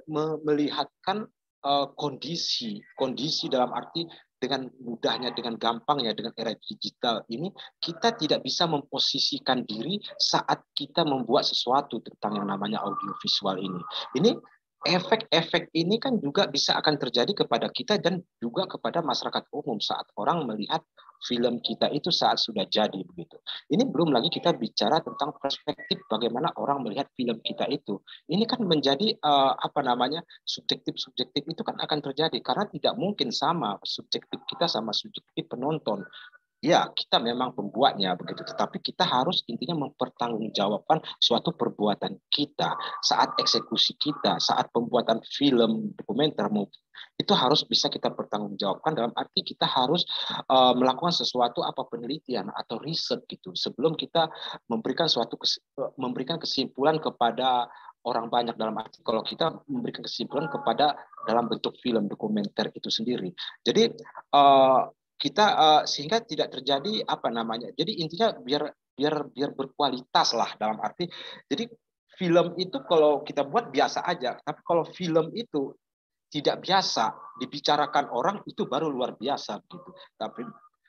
Speaker 1: melihatkan uh, kondisi kondisi dalam arti dengan mudahnya, dengan gampangnya, dengan era digital ini kita tidak bisa memposisikan diri saat kita membuat sesuatu tentang yang namanya audiovisual ini. Ini efek-efek ini kan juga bisa akan terjadi kepada kita dan juga kepada masyarakat umum saat orang melihat film kita itu saat sudah jadi, begitu. Ini belum lagi kita bicara tentang perspektif bagaimana orang melihat film kita itu. Ini kan menjadi uh, apa namanya subjektif-subjektif itu kan akan terjadi karena tidak mungkin sama subjektif kita sama subjektif penonton. Ya, kita memang pembuatnya begitu, tetapi kita harus intinya mempertanggungjawabkan suatu perbuatan kita saat eksekusi kita, saat pembuatan film dokumenter itu harus bisa kita pertanggungjawabkan dalam arti kita harus uh, melakukan sesuatu apa penelitian atau riset gitu sebelum kita memberikan suatu memberikan kesimpulan kepada orang banyak dalam arti kalau kita memberikan kesimpulan kepada dalam bentuk film dokumenter itu sendiri. Jadi uh, kita uh, sehingga tidak terjadi apa namanya. Jadi intinya biar biar biar berkualitas lah dalam arti. Jadi film itu kalau kita buat biasa aja, tapi kalau film itu tidak biasa dibicarakan orang itu baru luar biasa gitu. Tapi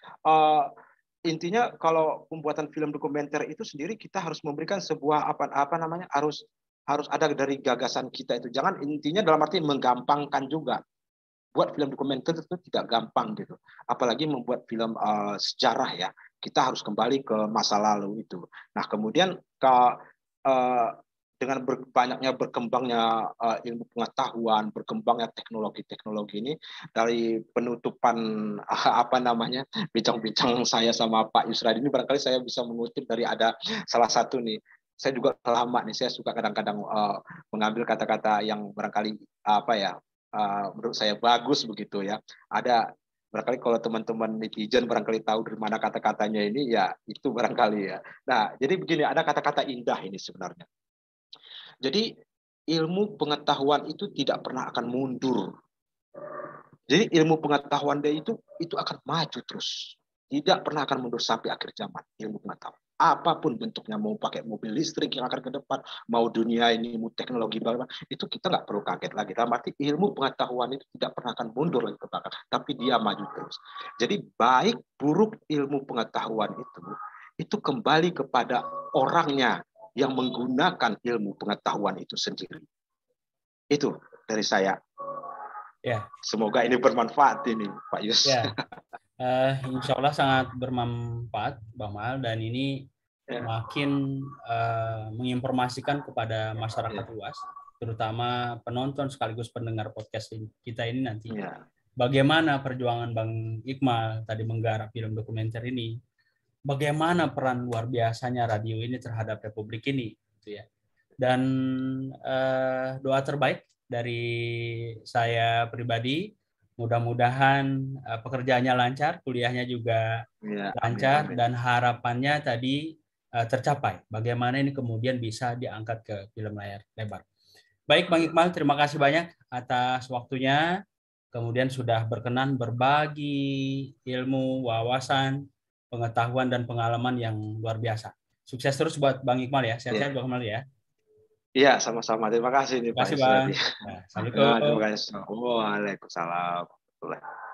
Speaker 1: uh, intinya kalau pembuatan film dokumenter itu sendiri kita harus memberikan sebuah apa apa namanya harus harus ada dari gagasan kita itu. Jangan intinya dalam arti menggampangkan juga. Buat film dokumenter itu tidak gampang gitu. Apalagi membuat film uh, sejarah ya. Kita harus kembali ke masa lalu itu. Nah kemudian ke uh, dengan ber, banyaknya berkembangnya uh, ilmu pengetahuan, berkembangnya teknologi-teknologi ini dari penutupan uh, apa namanya bincang-bincang saya sama Pak Yusradi ini barangkali saya bisa mengutip dari ada salah satu nih. Saya juga lama nih, saya suka kadang-kadang uh, mengambil kata-kata yang barangkali apa ya. Uh, menurut saya bagus begitu ya. Ada barangkali kalau teman-teman netizen barangkali tahu dari mana kata-katanya ini ya itu barangkali ya. Nah, jadi begini ada kata-kata indah ini sebenarnya. Jadi ilmu pengetahuan itu tidak pernah akan mundur. Jadi ilmu pengetahuan dia itu itu akan maju terus. Tidak pernah akan mundur sampai akhir zaman ilmu pengetahuan. Apapun bentuknya, mau pakai mobil listrik yang akan ke depan, mau dunia ini, mau teknologi bagaimana, itu kita nggak perlu kaget lagi. Dalam arti ilmu pengetahuan itu tidak pernah akan mundur lagi ke belakang, tapi dia maju terus. Jadi baik buruk ilmu pengetahuan itu, itu kembali kepada orangnya yang menggunakan ilmu pengetahuan itu sendiri. Itu dari saya.
Speaker 2: Ya.
Speaker 1: Semoga ini bermanfaat ini, Pak Yus.
Speaker 2: Ya. Uh, insya Allah sangat bermanfaat, Bang Mal, dan ini ya. makin uh, menginformasikan kepada masyarakat ya. luas, terutama penonton sekaligus pendengar podcast kita ini nanti. Ya. Bagaimana perjuangan Bang Iqmal tadi menggarap film dokumenter ini, bagaimana peran luar biasanya radio ini terhadap Republik ini, gitu ya. Dan uh, doa terbaik dari saya pribadi. Mudah-mudahan uh, pekerjaannya lancar, kuliahnya juga ya, lancar, amin, amin. Dan harapannya tadi uh, tercapai. Bagaimana ini kemudian bisa diangkat ke film layar lebar. Baik, Bang Iqmal, terima kasih banyak atas waktunya. Kemudian sudah berkenan berbagi ilmu, wawasan, pengetahuan, dan pengalaman yang luar biasa. Sukses terus buat Bang Iqmal ya. Sehat-sehat ya. Bang Iqmal ya.
Speaker 1: Iya, sama-sama. Terima kasih nih
Speaker 2: terima kasih,
Speaker 1: Pak.
Speaker 2: Bang. Nah, Assalamualaikum.
Speaker 1: Terima kasih. Waalaikumsalam.